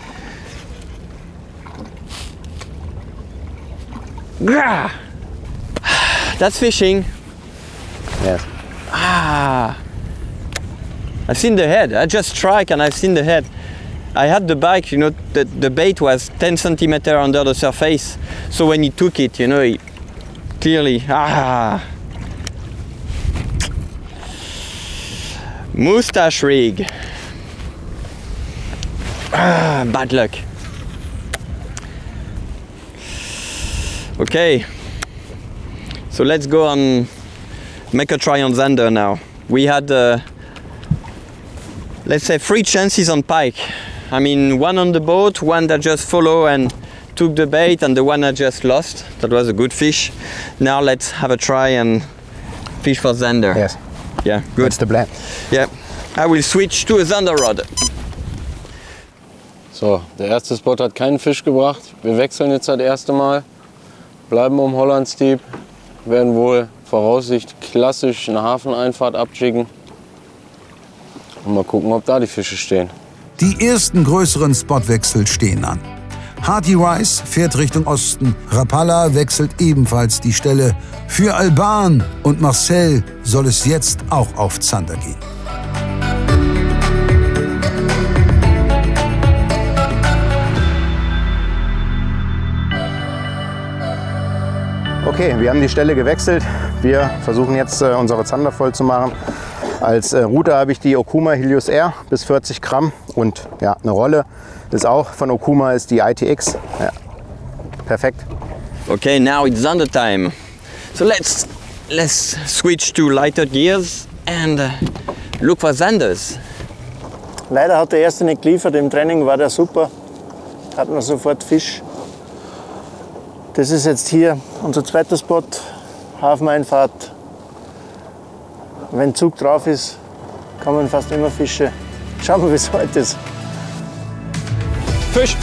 Ah! That's fishing. Yes. Ah! I've seen the head. I just strike and I've seen the head. I had the bike, you know, the, the bait was ten centimeters under the surface. So when he took it, you know, he clearly, ah! Moustache rig. Ah, bad luck. Okay. So let's go and make a try on Zander now. We had, uh, let's say, three chances on pike. I mean, one on the boat, one that just followed and took the bait, and the one I just lost. That was a good fish. Now let's have a try and fish for Zander. Yes. Yeah, good. That's the plan. Yeah. I will switch to a Zander rod. So, der erste Spot hat keinen Fisch gebracht. Wir wechseln jetzt das erste Mal. Bleiben um Hollands Deep. Werden wohl voraussichtlich klassisch eine Hafeneinfahrt abjiggen. Und mal gucken, ob da die Fische stehen. Die ersten größeren Spotwechsel stehen an. Hattie-Wise fährt Richtung Osten, Rapala wechselt ebenfalls die Stelle. Für Alban und Marcel soll es jetzt auch auf Zander gehen. Okay, wir haben die Stelle gewechselt. Wir versuchen jetzt äh, unsere Zander voll zu machen. Als äh, Route habe ich die Okuma Helios R bis vierzig Gramm und ja, eine Rolle ist auch von Okuma ist die I T X. Ja, perfekt. Okay, now it's Zander time. So let's let's switch to lighter gears and uh, look for Zanders. Leider hat der erste nicht geliefert. Im Training war der super. Hatten wir sofort Fisch. Das ist jetzt hier unser zweiter Spot, Hafeneinfahrt. Wenn Zug drauf ist, kommen fast immer Fische. Schauen wir, wie es heute ist. Fisch!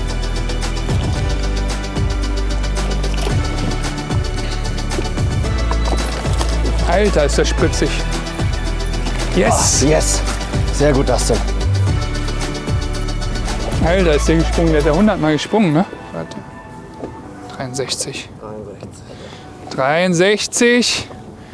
Alter, ist der spritzig. Yes! Oh, yes! Sehr gut, Dustin. Alter, ist der gesprungen. Der hat ja hundert Mal gesprungen, ne? Warte. dreiundsechzig. dreiundsechzig.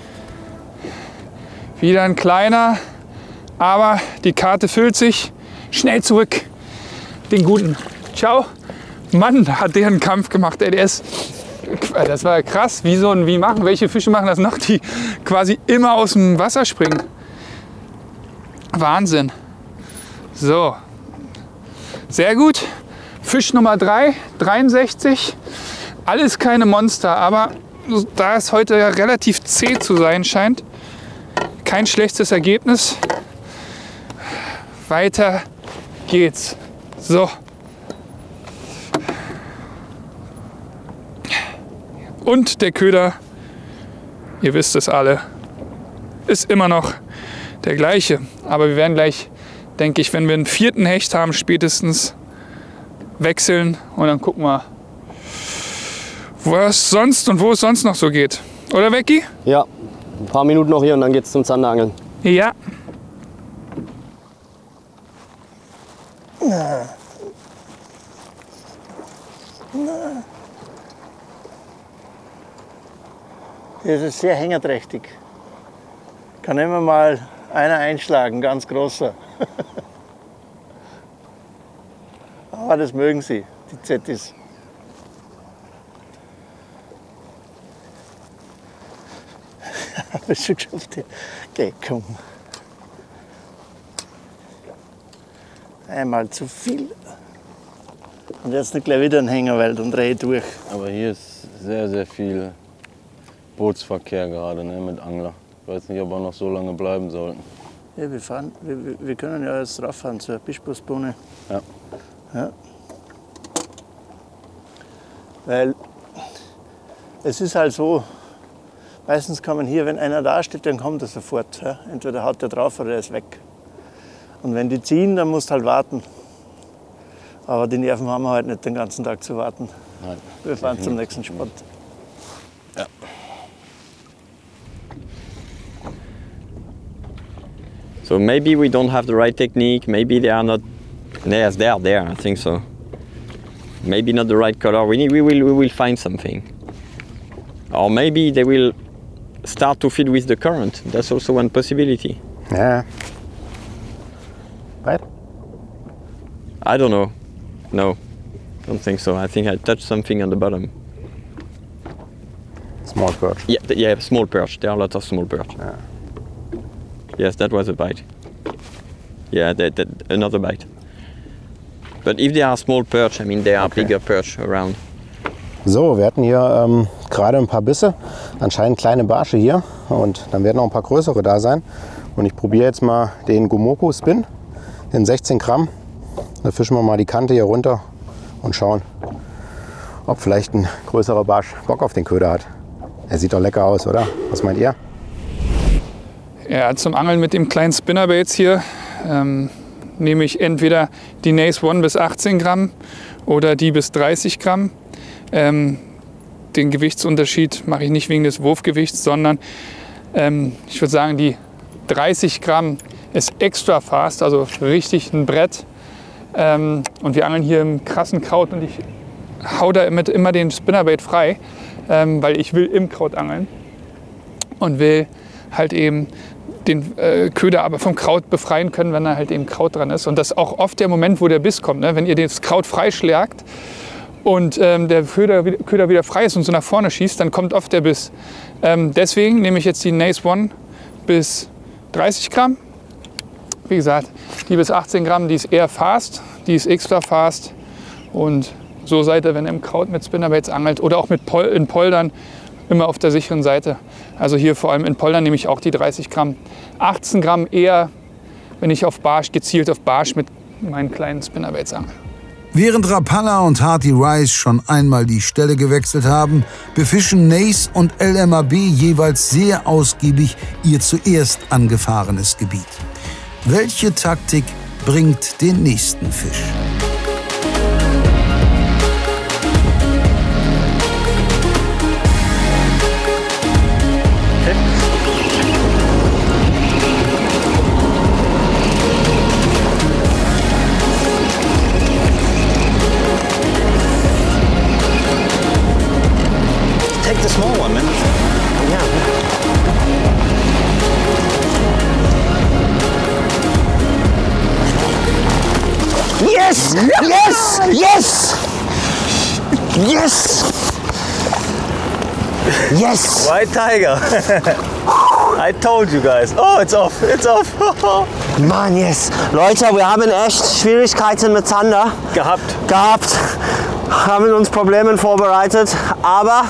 Wieder ein kleiner, aber die Karte füllt sich. Schnell zurück. Den guten. Ciao. Mann, hat der einen Kampf gemacht. Ey, der ist, das war krass. Wie, so ein, wie machen, welche Fische machen das noch, die quasi immer aus dem Wasser springen? Wahnsinn. So. Sehr gut. Fisch Nummer drei, dreiundsechzig. Alles keine Monster, aber da es heute ja relativ zäh zu sein scheint, kein schlechtes Ergebnis. Weiter geht's. So. Und der Köder, ihr wisst es alle, ist immer noch der gleiche. Aber wir werden gleich, denke ich, wenn wir einen vierten Hecht haben, spätestens wechseln und dann gucken wir, was sonst und wo es sonst noch so geht. Oder, Becky? Ja, ein paar Minuten noch hier und dann geht's zum Zanderangeln. Ja. Na. Na. Das ist sehr hängerträchtig. Kann immer mal einer einschlagen, ganz großer. Aber das mögen sie, die Zettis. Habe ich schon geschafft. Okay, komm. Einmal zu viel. Und jetzt nicht gleich wieder ein Hänger, weil dann drehe ich durch. Aber hier ist sehr, sehr viel Bootsverkehr gerade, ne, mit Angler. Ich weiß nicht, ob wir noch so lange bleiben sollten. Ja, wir, fahren, wir, wir können ja jetzt drauf fahren zur Bischbusbohne. Ja. Ja. Weil es ist halt so, meistens kann man hier, wenn einer da steht, dann kommt er sofort. Ja. Entweder haut er drauf oder er ist weg. Und wenn die ziehen, dann musst du halt warten. Aber die Nerven haben wir halt nicht, den ganzen Tag zu warten. Nein. Wir fahren zum nächsten Spot. Ja. So maybe we don't have the right technique, maybe they are not, yes, they are there, I think so. Maybe not the right color, we, need, we, will, we will find something. Or maybe they will start to feed with the current, that's also one possibility. Yeah. Right? I don't know, no, don't think so. I think I touched something on the bottom. Small perch. Yeah, th yeah, small perch, there are lots of small perch. Yeah. Yes, that was a bite. Yeah, that, that, another bite. But if they are small perch, I mean, there are okay. bigger perch around. So, wir hatten hier ähm, gerade ein paar Bisse, anscheinend kleine Barsche hier und dann werden noch ein paar größere da sein. Und ich probiere jetzt mal den Gomoko Spin, den sechzehn Gramm. Da fischen wir mal die Kante hier runter und schauen, ob vielleicht ein größerer Barsch Bock auf den Köder hat. Er sieht doch lecker aus, oder? Was meint ihr? Ja, zum Angeln mit dem kleinen Spinnerbaits hier ähm, nehme ich entweder die Nace One bis achtzehn Gramm oder die bis dreißig Gramm. Ähm, den Gewichtsunterschied mache ich nicht wegen des Wurfgewichts, sondern ähm, ich würde sagen, die dreißig Gramm ist extra fast, also richtig ein Brett. Ähm, und wir angeln hier im krassen Kraut und ich hau da mit immer den Spinnerbait frei, ähm, weil ich will im Kraut angeln und will halt eben den äh, Köder aber vom Kraut befreien können, wenn da halt eben Kraut dran ist. Und das ist auch oft der Moment, wo der Biss kommt, ne? Wenn ihr das Kraut freischlägt und ähm, der Köder, Köder wieder frei ist und so nach vorne schießt, dann kommt oft der Biss. Ähm, deswegen nehme ich jetzt die Nace One bis dreißig Gramm. Wie gesagt, die bis achtzehn Gramm, die ist eher fast, die ist extra fast. Und so seid ihr, wenn ihr im Kraut mit Spinnerbaits angelt oder auch mit Pol in Poldern, immer auf der sicheren Seite. Also hier vor allem in Poldern nehme ich auch die dreißig Gramm. achtzehn Gramm eher, wenn ich auf Barsch, gezielt auf Barsch mit meinen kleinen Spinnerbaits angel. Während Rapala und Hearty Rice schon einmal die Stelle gewechselt haben, befischen Nace und L M A B jeweils sehr ausgiebig ihr zuerst angefahrenes Gebiet. Welche Taktik bringt den nächsten Fisch? Take the small one, man. Yeah. Yes! Yes! Yes! Yes! Yes! White Tiger. I told you guys. Oh, it's off. It's off. Mann, yes. Leute, wir haben echt Schwierigkeiten mit Zander Gehabt. gehabt. Haben uns Probleme vorbereitet, aber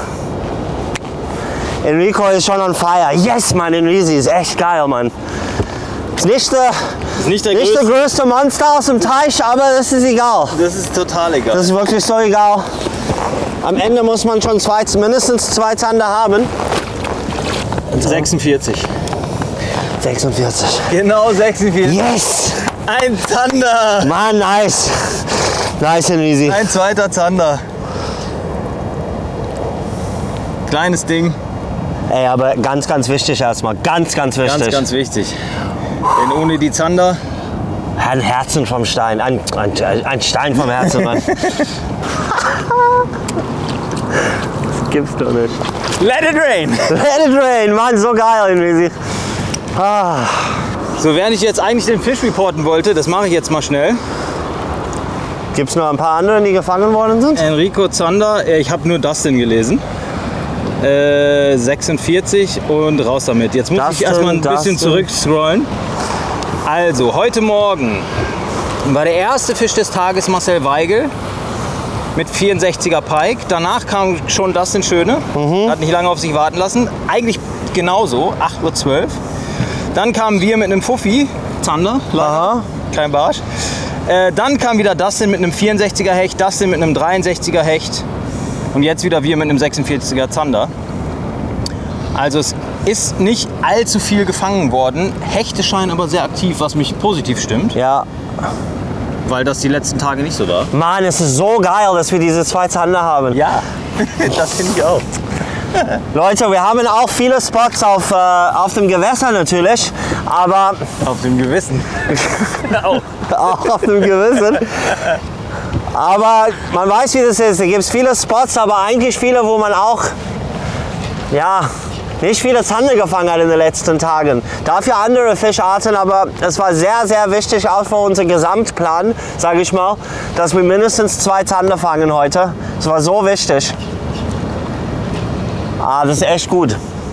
Enrico ist schon on fire. Yes, Mann, Enrico ist echt geil, Mann. Ist nicht der, Ist nicht der, nicht größte. der größte Monster aus dem Teich, aber das ist egal. Das ist total egal. Das ist wirklich so egal. Am Ende muss man schon zwei, mindestens zwei Zander haben. sechsundvierzig. sechsundvierzig. Genau sechsundvierzig. Yes! Ein Zander. Mann, nice. Nice and easy. Ein zweiter Zander. Kleines Ding. Ey, aber ganz, ganz wichtig erstmal. Ganz, ganz wichtig. Ganz, ganz wichtig. Denn ohne die Zander... Ein Herzen vom Stein. Ein, ein, ein Stein vom Herzen, Mann. Das gibt's doch nicht. Let it rain. Let it rain, Mann, so geil irgendwie. Ah. So, während ich jetzt eigentlich den Fisch reporten wollte, das mache ich jetzt mal schnell. Gibt es noch ein paar andere, die gefangen worden sind? Enrico Zander, ich habe nur Dustin gelesen. Äh, sechsundvierzig und raus damit. Jetzt muss Dustin, ich erstmal ein bisschen Dustin. zurückscrollen. Also, heute Morgen war der erste Fisch des Tages Marcel Weigel mit vierundsechziger Pike. Danach kam schon Dustin Schöne, mhm. hat nicht lange auf sich warten lassen. Eigentlich genauso, acht Uhr zwölf. Dann kamen wir mit einem Fuffi, Zander, Aha. kein Barsch. Äh, dann kam wieder Dustin mit einem vierundsechziger Hecht, Dustin mit einem dreiundsechziger Hecht und jetzt wieder wir mit einem sechsundvierziger Zander. Also es ist nicht allzu viel gefangen worden. Hechte scheinen aber sehr aktiv, was mich positiv stimmt. Ja. Weil das die letzten Tage nicht so war. Mann, es ist so geil, dass wir diese zwei Zander haben. Ja, das finde ich auch. Leute, wir haben auch viele Spots auf, äh, auf dem Gewässer natürlich, aber... Auf dem Gewissen. auch. auch auf dem Gewissen. Aber man weiß, wie das ist. Da gibt es viele Spots, aber eigentlich viele, wo man auch... Ja, nicht viele Zander gefangen hat in den letzten Tagen. Dafür andere Fischarten, aber es war sehr, sehr wichtig, auch für unseren Gesamtplan, sage ich mal, dass wir mindestens zwei Zander fangen heute. Das war so wichtig. Ah, das ist echt gut.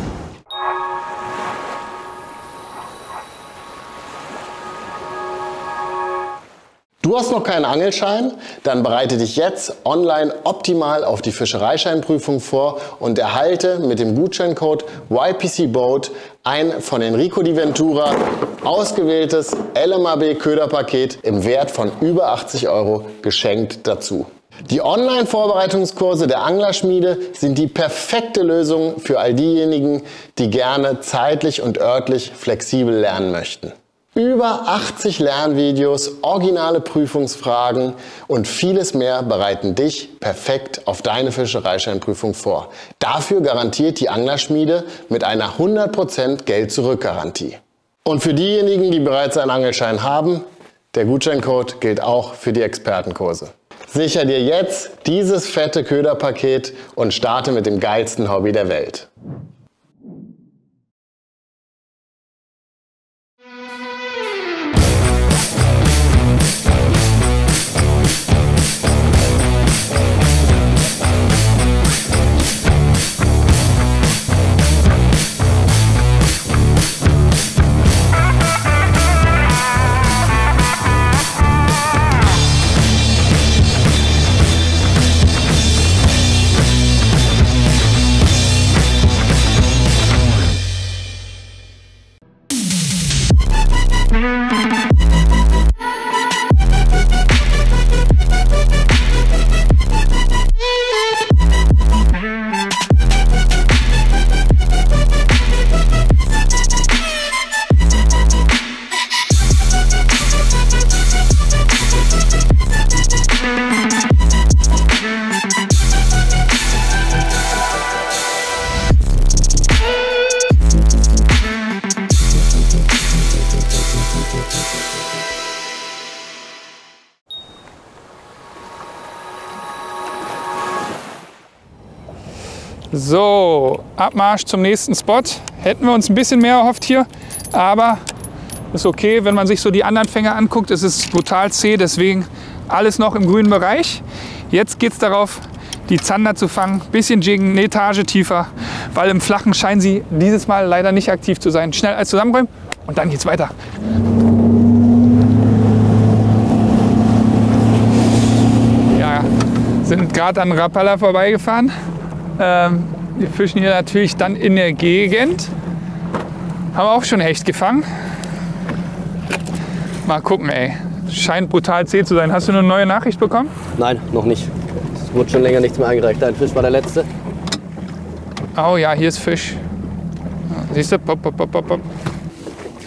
Du hast noch keinen Angelschein? Dann bereite dich jetzt online optimal auf die Fischereischeinprüfung vor und erhalte mit dem Gutscheincode Y P C Boat ein von Enrico Di Ventura ausgewähltes L M A B-Köderpaket im Wert von über achtzig Euro geschenkt dazu. Die Online-Vorbereitungskurse der Anglerschmiede sind die perfekte Lösung für all diejenigen, die gerne zeitlich und örtlich flexibel lernen möchten. Über achtzig Lernvideos, originale Prüfungsfragen und vieles mehr bereiten dich perfekt auf deine Fischereischeinprüfung vor. Dafür garantiert die Anglerschmiede mit einer hundert Prozent Geld-Zurück-Garantie. Und für diejenigen, die bereits einen Angelschein haben, der Gutscheincode gilt auch für die Expertenkurse. Sicher dir jetzt dieses fette Köderpaket und starte mit dem geilsten Hobby der Welt. So, Abmarsch zum nächsten Spot. Hätten wir uns ein bisschen mehr erhofft hier, aber ist okay, wenn man sich so die anderen Fänger anguckt. Es ist brutal zäh, deswegen alles noch im grünen Bereich. Jetzt geht es darauf, die Zander zu fangen, bisschen jiggen, eine Etage tiefer, weil im Flachen scheinen sie dieses Mal leider nicht aktiv zu sein. Schnell alles zusammenräumen und dann geht's weiter. Ja, sind gerade an Rapala vorbeigefahren. Ähm, wir fischen hier natürlich dann in der Gegend. Haben auch schon Hecht gefangen. Mal gucken, ey. Scheint brutal zäh zu sein. Hast du eine neue Nachricht bekommen? Nein, noch nicht. Es wurde schon länger nichts mehr eingereicht. Ein Fisch war der letzte. Oh ja, hier ist Fisch. Siehst du? Pop, pop, pop, pop, pop.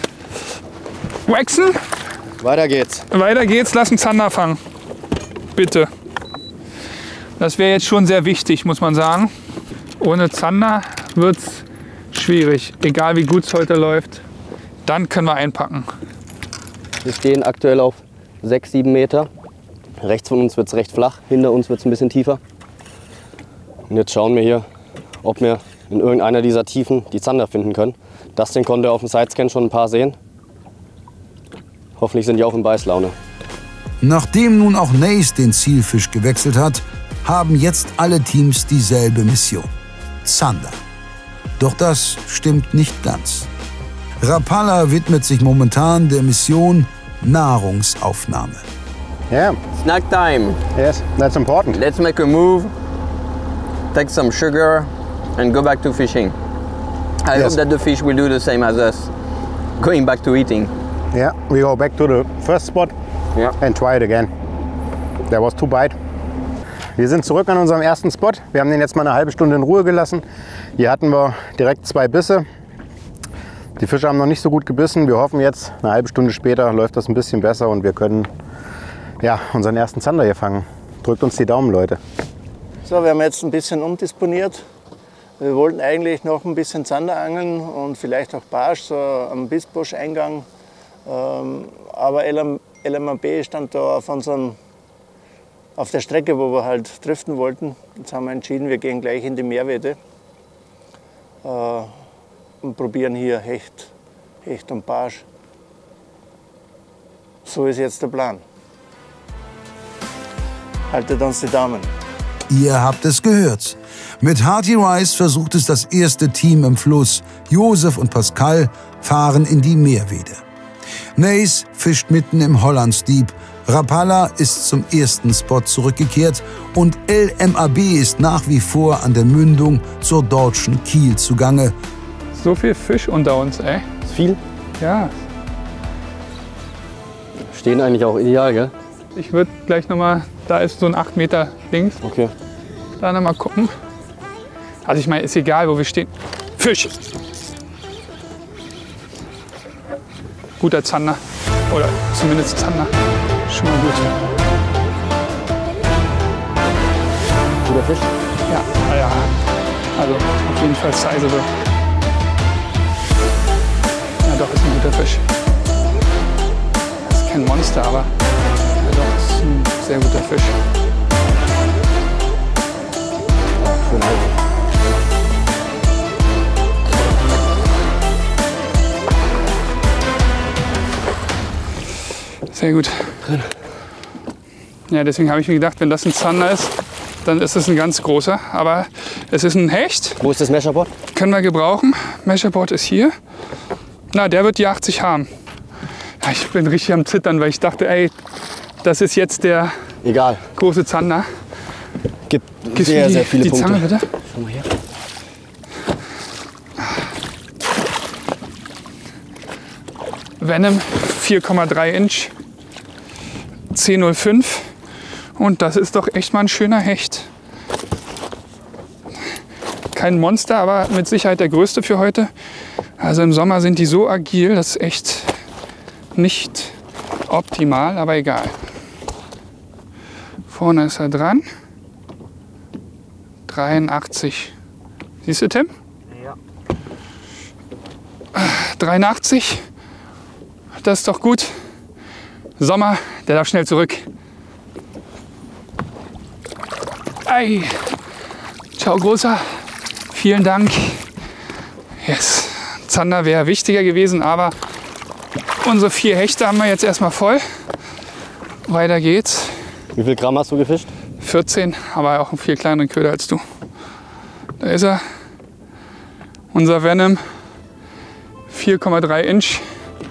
Waxen? Weiter geht's. Weiter geht's, lass einen Zander fangen. Bitte. Das wäre jetzt schon sehr wichtig, muss man sagen. Ohne Zander wird's schwierig. Egal wie gut es heute läuft, dann können wir einpacken. Wir stehen aktuell auf sechs, sieben Meter. Rechts von uns wird es recht flach, hinter uns wird es ein bisschen tiefer. Und jetzt schauen wir hier, ob wir in irgendeiner dieser Tiefen die Zander finden können. Dustin konnte auf dem Sidescan schon ein paar sehen. Hoffentlich sind die auch in Beißlaune. Nachdem nun auch Nace den Zielfisch gewechselt hat, haben jetzt alle Teams dieselbe Mission: Zander. Doch das stimmt nicht ganz. Rapala widmet sich momentan der Mission Nahrungsaufnahme. Yeah. Snack time. Yes, that's important. Let's make a move, take some sugar and go back to fishing. I Yes. hope that the fish will do the same as us, going back to eating. Yeah, we go back to the first spot Yeah. and try it again. There was too bite. Wir sind zurück an unserem ersten Spot. Wir haben den jetzt mal eine halbe Stunde in Ruhe gelassen. Hier hatten wir direkt zwei Bisse. Die Fische haben noch nicht so gut gebissen. Wir hoffen jetzt, eine halbe Stunde später läuft das ein bisschen besser und wir können ja, unseren ersten Zander hier fangen. Drückt uns die Daumen, Leute. So, wir haben jetzt ein bisschen umdisponiert. Wir wollten eigentlich noch ein bisschen Zander angeln und vielleicht auch Barsch, so am Bissbusch-Eingang. Ähm, aber L M A B stand da auf, unserem, auf der Strecke, wo wir halt driften wollten. Jetzt haben wir entschieden, wir gehen gleich in die Meerweide äh, und probieren hier Hecht, Hecht und Barsch. So ist jetzt der Plan. Haltet uns die Daumen. Ihr habt es gehört. Mit Hearty Rice versucht es das erste Team im Fluss. Josef und Pascal fahren in die Meerweide. Nace fischt mitten im Hollandsdieb. Rapala ist zum ersten Spot zurückgekehrt und L M A B ist nach wie vor an der Mündung zur deutschen Kiel zugange. So viel Fisch unter uns, ey. Ist viel? Ja. Stehen eigentlich auch ideal, gell? Ich würde gleich noch mal, da ist so ein acht Meter links. Okay. Da noch mal gucken. Also ich meine, ist egal, wo wir stehen. Fisch! Guter Zander. Oder zumindest Zander. Schon mal gut. Guter Fisch? Ja, ja. Also auf jeden Fall sizable. Ja doch, ist ein guter Fisch. Das ist kein Monster, aber ja doch, ist ein sehr guter Fisch. Schön halten. Sehr gut. Ja, deswegen habe ich mir gedacht, wenn das ein Zander ist, dann ist es ein ganz großer. Aber es ist ein Hecht. Wo ist das Mesherboard? Können wir gebrauchen. Mesherboard ist hier. Na, der wird die achtzig haben. Ja, ich bin richtig am Zittern, weil ich dachte, ey, das ist jetzt der Egal. große Zander. Gibt Gibst sehr, mir die, sehr viele die Punkte. Zange, bitte? Schau mal her. Venom vier Komma drei Inch. C null fünf. Und das ist doch echt mal ein schöner Hecht. Kein Monster, aber mit Sicherheit der größte für heute. Also im Sommer sind die so agil, das ist echt nicht optimal, aber egal. Vorne ist er dran. dreiundachtzig. Siehst du, Tim? Ja. dreiundachtzig. Das ist doch gut. Sommer, der darf schnell zurück. Ei. Ciao, Großer. Vielen Dank. Yes. Zander wäre wichtiger gewesen, aber unsere vier Hechte haben wir jetzt erstmal voll. Weiter geht's. Wie viel Gramm hast du gefischt? vierzehn, aber auch einen viel kleineren Köder als du. Da ist er. Unser Venom. vier Komma drei Inch.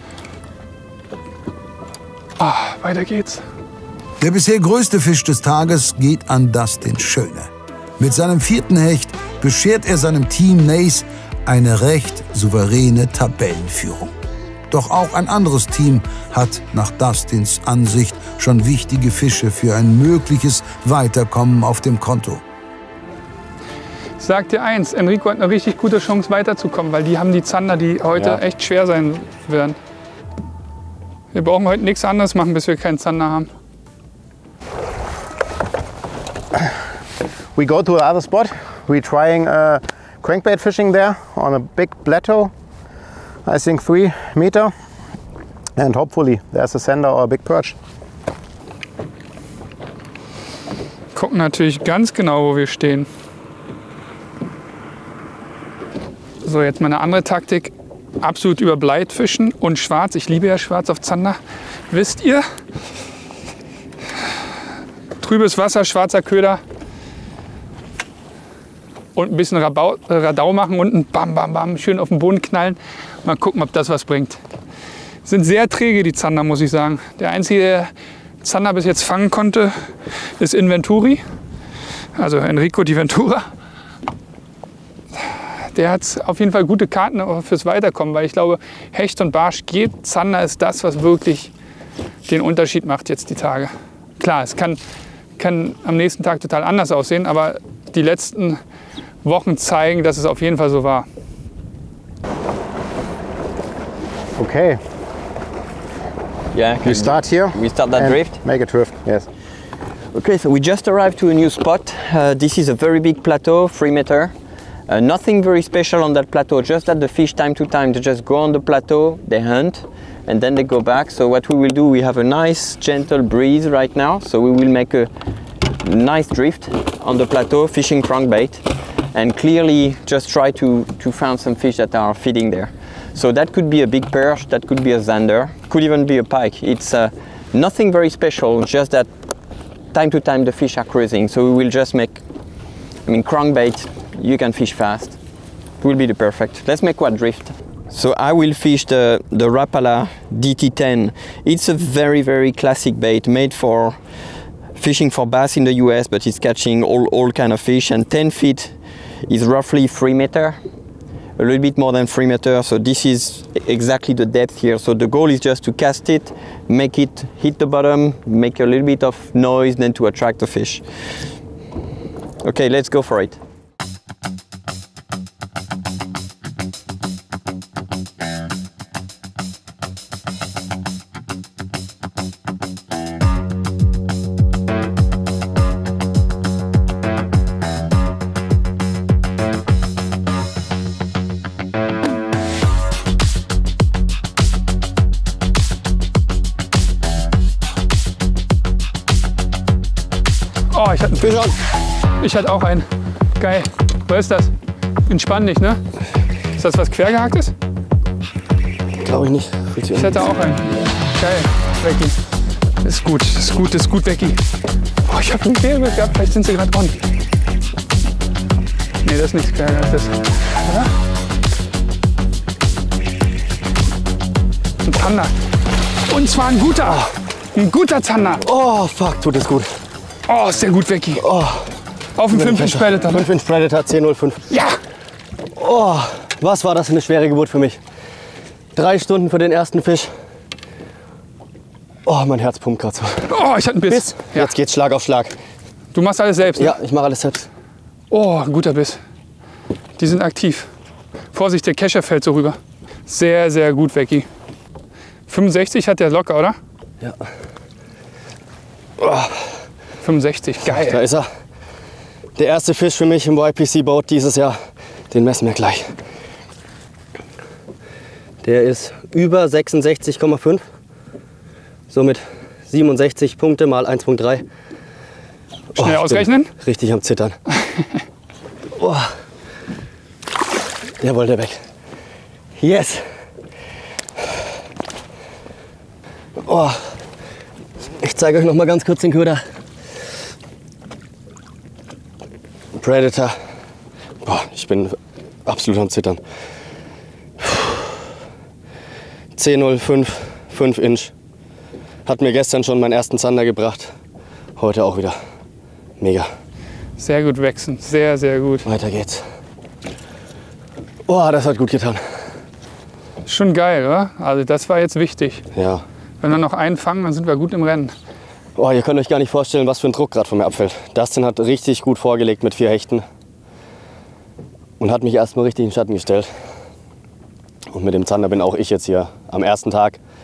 Ah, weiter geht's. Der bisher größte Fisch des Tages geht an Dustin Schöne. Mit seinem vierten Hecht beschert er seinem Team Nace eine recht souveräne Tabellenführung. Doch auch ein anderes Team hat nach Dustins Ansicht schon wichtige Fische für ein mögliches Weiterkommen auf dem Konto. Ich sag dir eins, Enrico hat eine richtig gute Chance weiterzukommen, weil die haben die Zander, die heute Ja. echt schwer sein werden. Wir brauchen heute nichts anderes machen, bis wir keinen Zander haben. We go to another spot. We're trying uh, crankbait fishing there on a big plateau. I think three meter. And hopefully there's a sander or a big perch. Gucken natürlich ganz genau, wo wir stehen. So, jetzt mal eine andere Taktik. Absolut über Bleit fischen und schwarz. Ich liebe ja schwarz auf Zander. Wisst ihr? Trübes Wasser, schwarzer Köder. Und ein bisschen Rabau, äh, Radau machen unten. Bam, bam, bam. Schön auf den Boden knallen. Mal gucken, ob das was bringt. Sind sehr träge, die Zander, muss ich sagen. Der einzige, der Zander bis jetzt fangen konnte, ist Inventuri. Also Enrico Di Ventura. Der hat auf jeden Fall gute Karten fürs Weiterkommen, weil ich glaube, Hecht und Barsch geht. Zander ist das, was wirklich den Unterschied macht jetzt die Tage. Klar, es kann, kann am nächsten Tag total anders aussehen, aber die letzten Wochen zeigen, dass es auf jeden Fall so war. Okay. Yeah. We start here. We start that and drift. Make a drift. Yes. Okay, so we just arrived to a new spot. Uh, this is a very big plateau, three meter. Uh, nothing very special on that plateau, just that the fish time to time, they just go on the plateau, they hunt, and then they go back. So what we will do, we have a nice gentle breeze right now, so we will make a nice drift on the plateau, fishing crankbait, and clearly just try to, to find some fish that are feeding there. So that could be a big perch, that could be a zander, could even be a pike. It's uh, nothing very special, just that time to time the fish are cruising. So we will just make, I mean, crankbait, you can fish fast. It will be the perfect. Let's make what drift. So I will fish the, the Rapala D T ten. It's a very, very classic bait made for fishing for bass in the U S, but it's catching all, all kind of fish, and ten feet is roughly three meter, a little bit more than three meter. So this is exactly the depth here. So the goal is just to cast it, make it hit the bottom, make a little bit of noise, then to attract the fish. Okay, let's go for it. Oh, ich hatte einen Fisch. Ich hatte auch einen. Geil. Wo ist das? Entspann dich, ne? Ist das was quergehacktes? Glaube ich nicht. Ich hatte auch einen. Geil. Becky. Ist gut, ist gut, ist gut, Becky. Oh, ich habe einen Querbild gehabt. Vielleicht sind sie gerade on. Nee, das ist nichts quergehacktes. Oder? Ein Zander. Und zwar ein guter. Ein guter Zander. Oh, fuck, tut es gut. Oh, ist der gut, Becky. Oh. Auf dem fünf Inch Predator. fünf Inch Predator, zehn null fünf. Ja! Oh, was war das für eine schwere Geburt für mich. Drei Stunden für den ersten Fisch. Oh, mein Herz pumpt gerade so. Oh, ich hatte einen Biss. Biss? Ja. Jetzt geht's Schlag auf Schlag. Du machst alles selbst, ne? Ja, ich mache alles selbst. Oh, ein guter Biss. Die sind aktiv. Vorsicht, der Kescher fällt so rüber. Sehr, sehr gut, Becky. fünfundsechzig hat der locker, oder? Ja. Oh. fünfundsechzig, geil. Da ist er. Der erste Fisch für mich im Y P C-Boot dieses Jahr. Den messen wir gleich. Der ist über sechsundsechzig Komma fünf. Somit siebenundsechzig Punkte mal eins Komma drei. Schnell oh, ausrechnen? Richtig am Zittern. Oh. Der wollte weg. Yes. Oh. Ich zeige euch noch mal ganz kurz den Köder. Predator. Boah, ich bin absolut am Zittern. zehn null fünf, fünf Inch. Hat mir gestern schon meinen ersten Zander gebracht. Heute auch wieder. Mega. Sehr gut wechseln. Sehr, sehr gut. Weiter geht's. Boah, das hat gut getan. Schon geil, oder? Also das war jetzt wichtig. Ja. Wenn wir noch einen fangen, dann sind wir gut im Rennen. Oh, ihr könnt euch gar nicht vorstellen, was für ein Druck gerade von mir abfällt. Dustin hat richtig gut vorgelegt mit vier Hechten und hat mich erstmal richtig in den Schatten gestellt. Und mit dem Zander bin auch ich jetzt hier am ersten Tag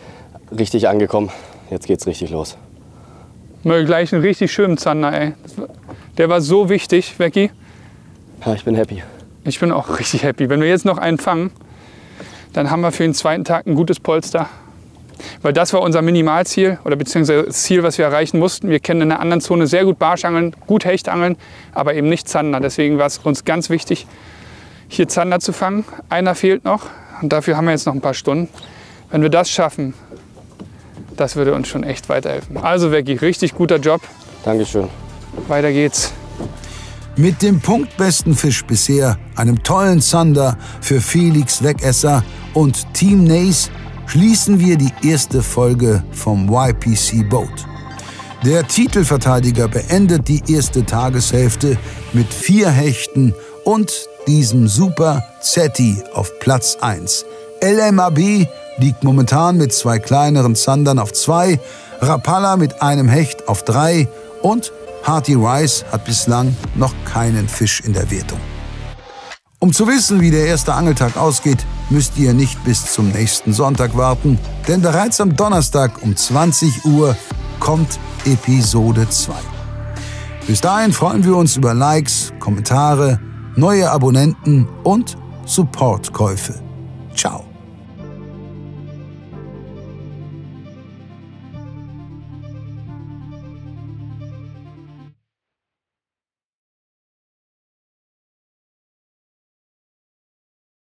richtig angekommen. Jetzt geht's richtig los. Mal gleich einen richtig schönen Zander, ey. Der war so wichtig, Becky. Ja, ich bin happy. Ich bin auch richtig happy. Wenn wir jetzt noch einen fangen, dann haben wir für den zweiten Tag ein gutes Polster. Weil das war unser Minimalziel oder beziehungsweise das Ziel, was wir erreichen mussten. Wir kennen in der anderen Zone sehr gut Barschangeln, gut Hechtangeln, aber eben nicht Zander. Deswegen war es uns ganz wichtig, hier Zander zu fangen. Einer fehlt noch und dafür haben wir jetzt noch ein paar Stunden. Wenn wir das schaffen, das würde uns schon echt weiterhelfen. Also Becky, richtig guter Job. Dankeschön. Weiter geht's. Mit dem punktbesten Fisch bisher, einem tollen Zander für Felix Wegesser und Team Nace, schließen wir die erste Folge vom Y P C Boat. Der Titelverteidiger beendet die erste Tageshälfte mit vier Hechten und diesem Super Zetti auf Platz eins. L M A B liegt momentan mit zwei kleineren Zandern auf zwei, Rapala mit einem Hecht auf drei und Hearty Rice hat bislang noch keinen Fisch in der Wertung. Um zu wissen, wie der erste Angeltag ausgeht, müsst ihr nicht bis zum nächsten Sonntag warten, denn bereits am Donnerstag um zwanzig Uhr kommt Episode zwei. Bis dahin freuen wir uns über Likes, Kommentare, neue Abonnenten und Supportkäufe.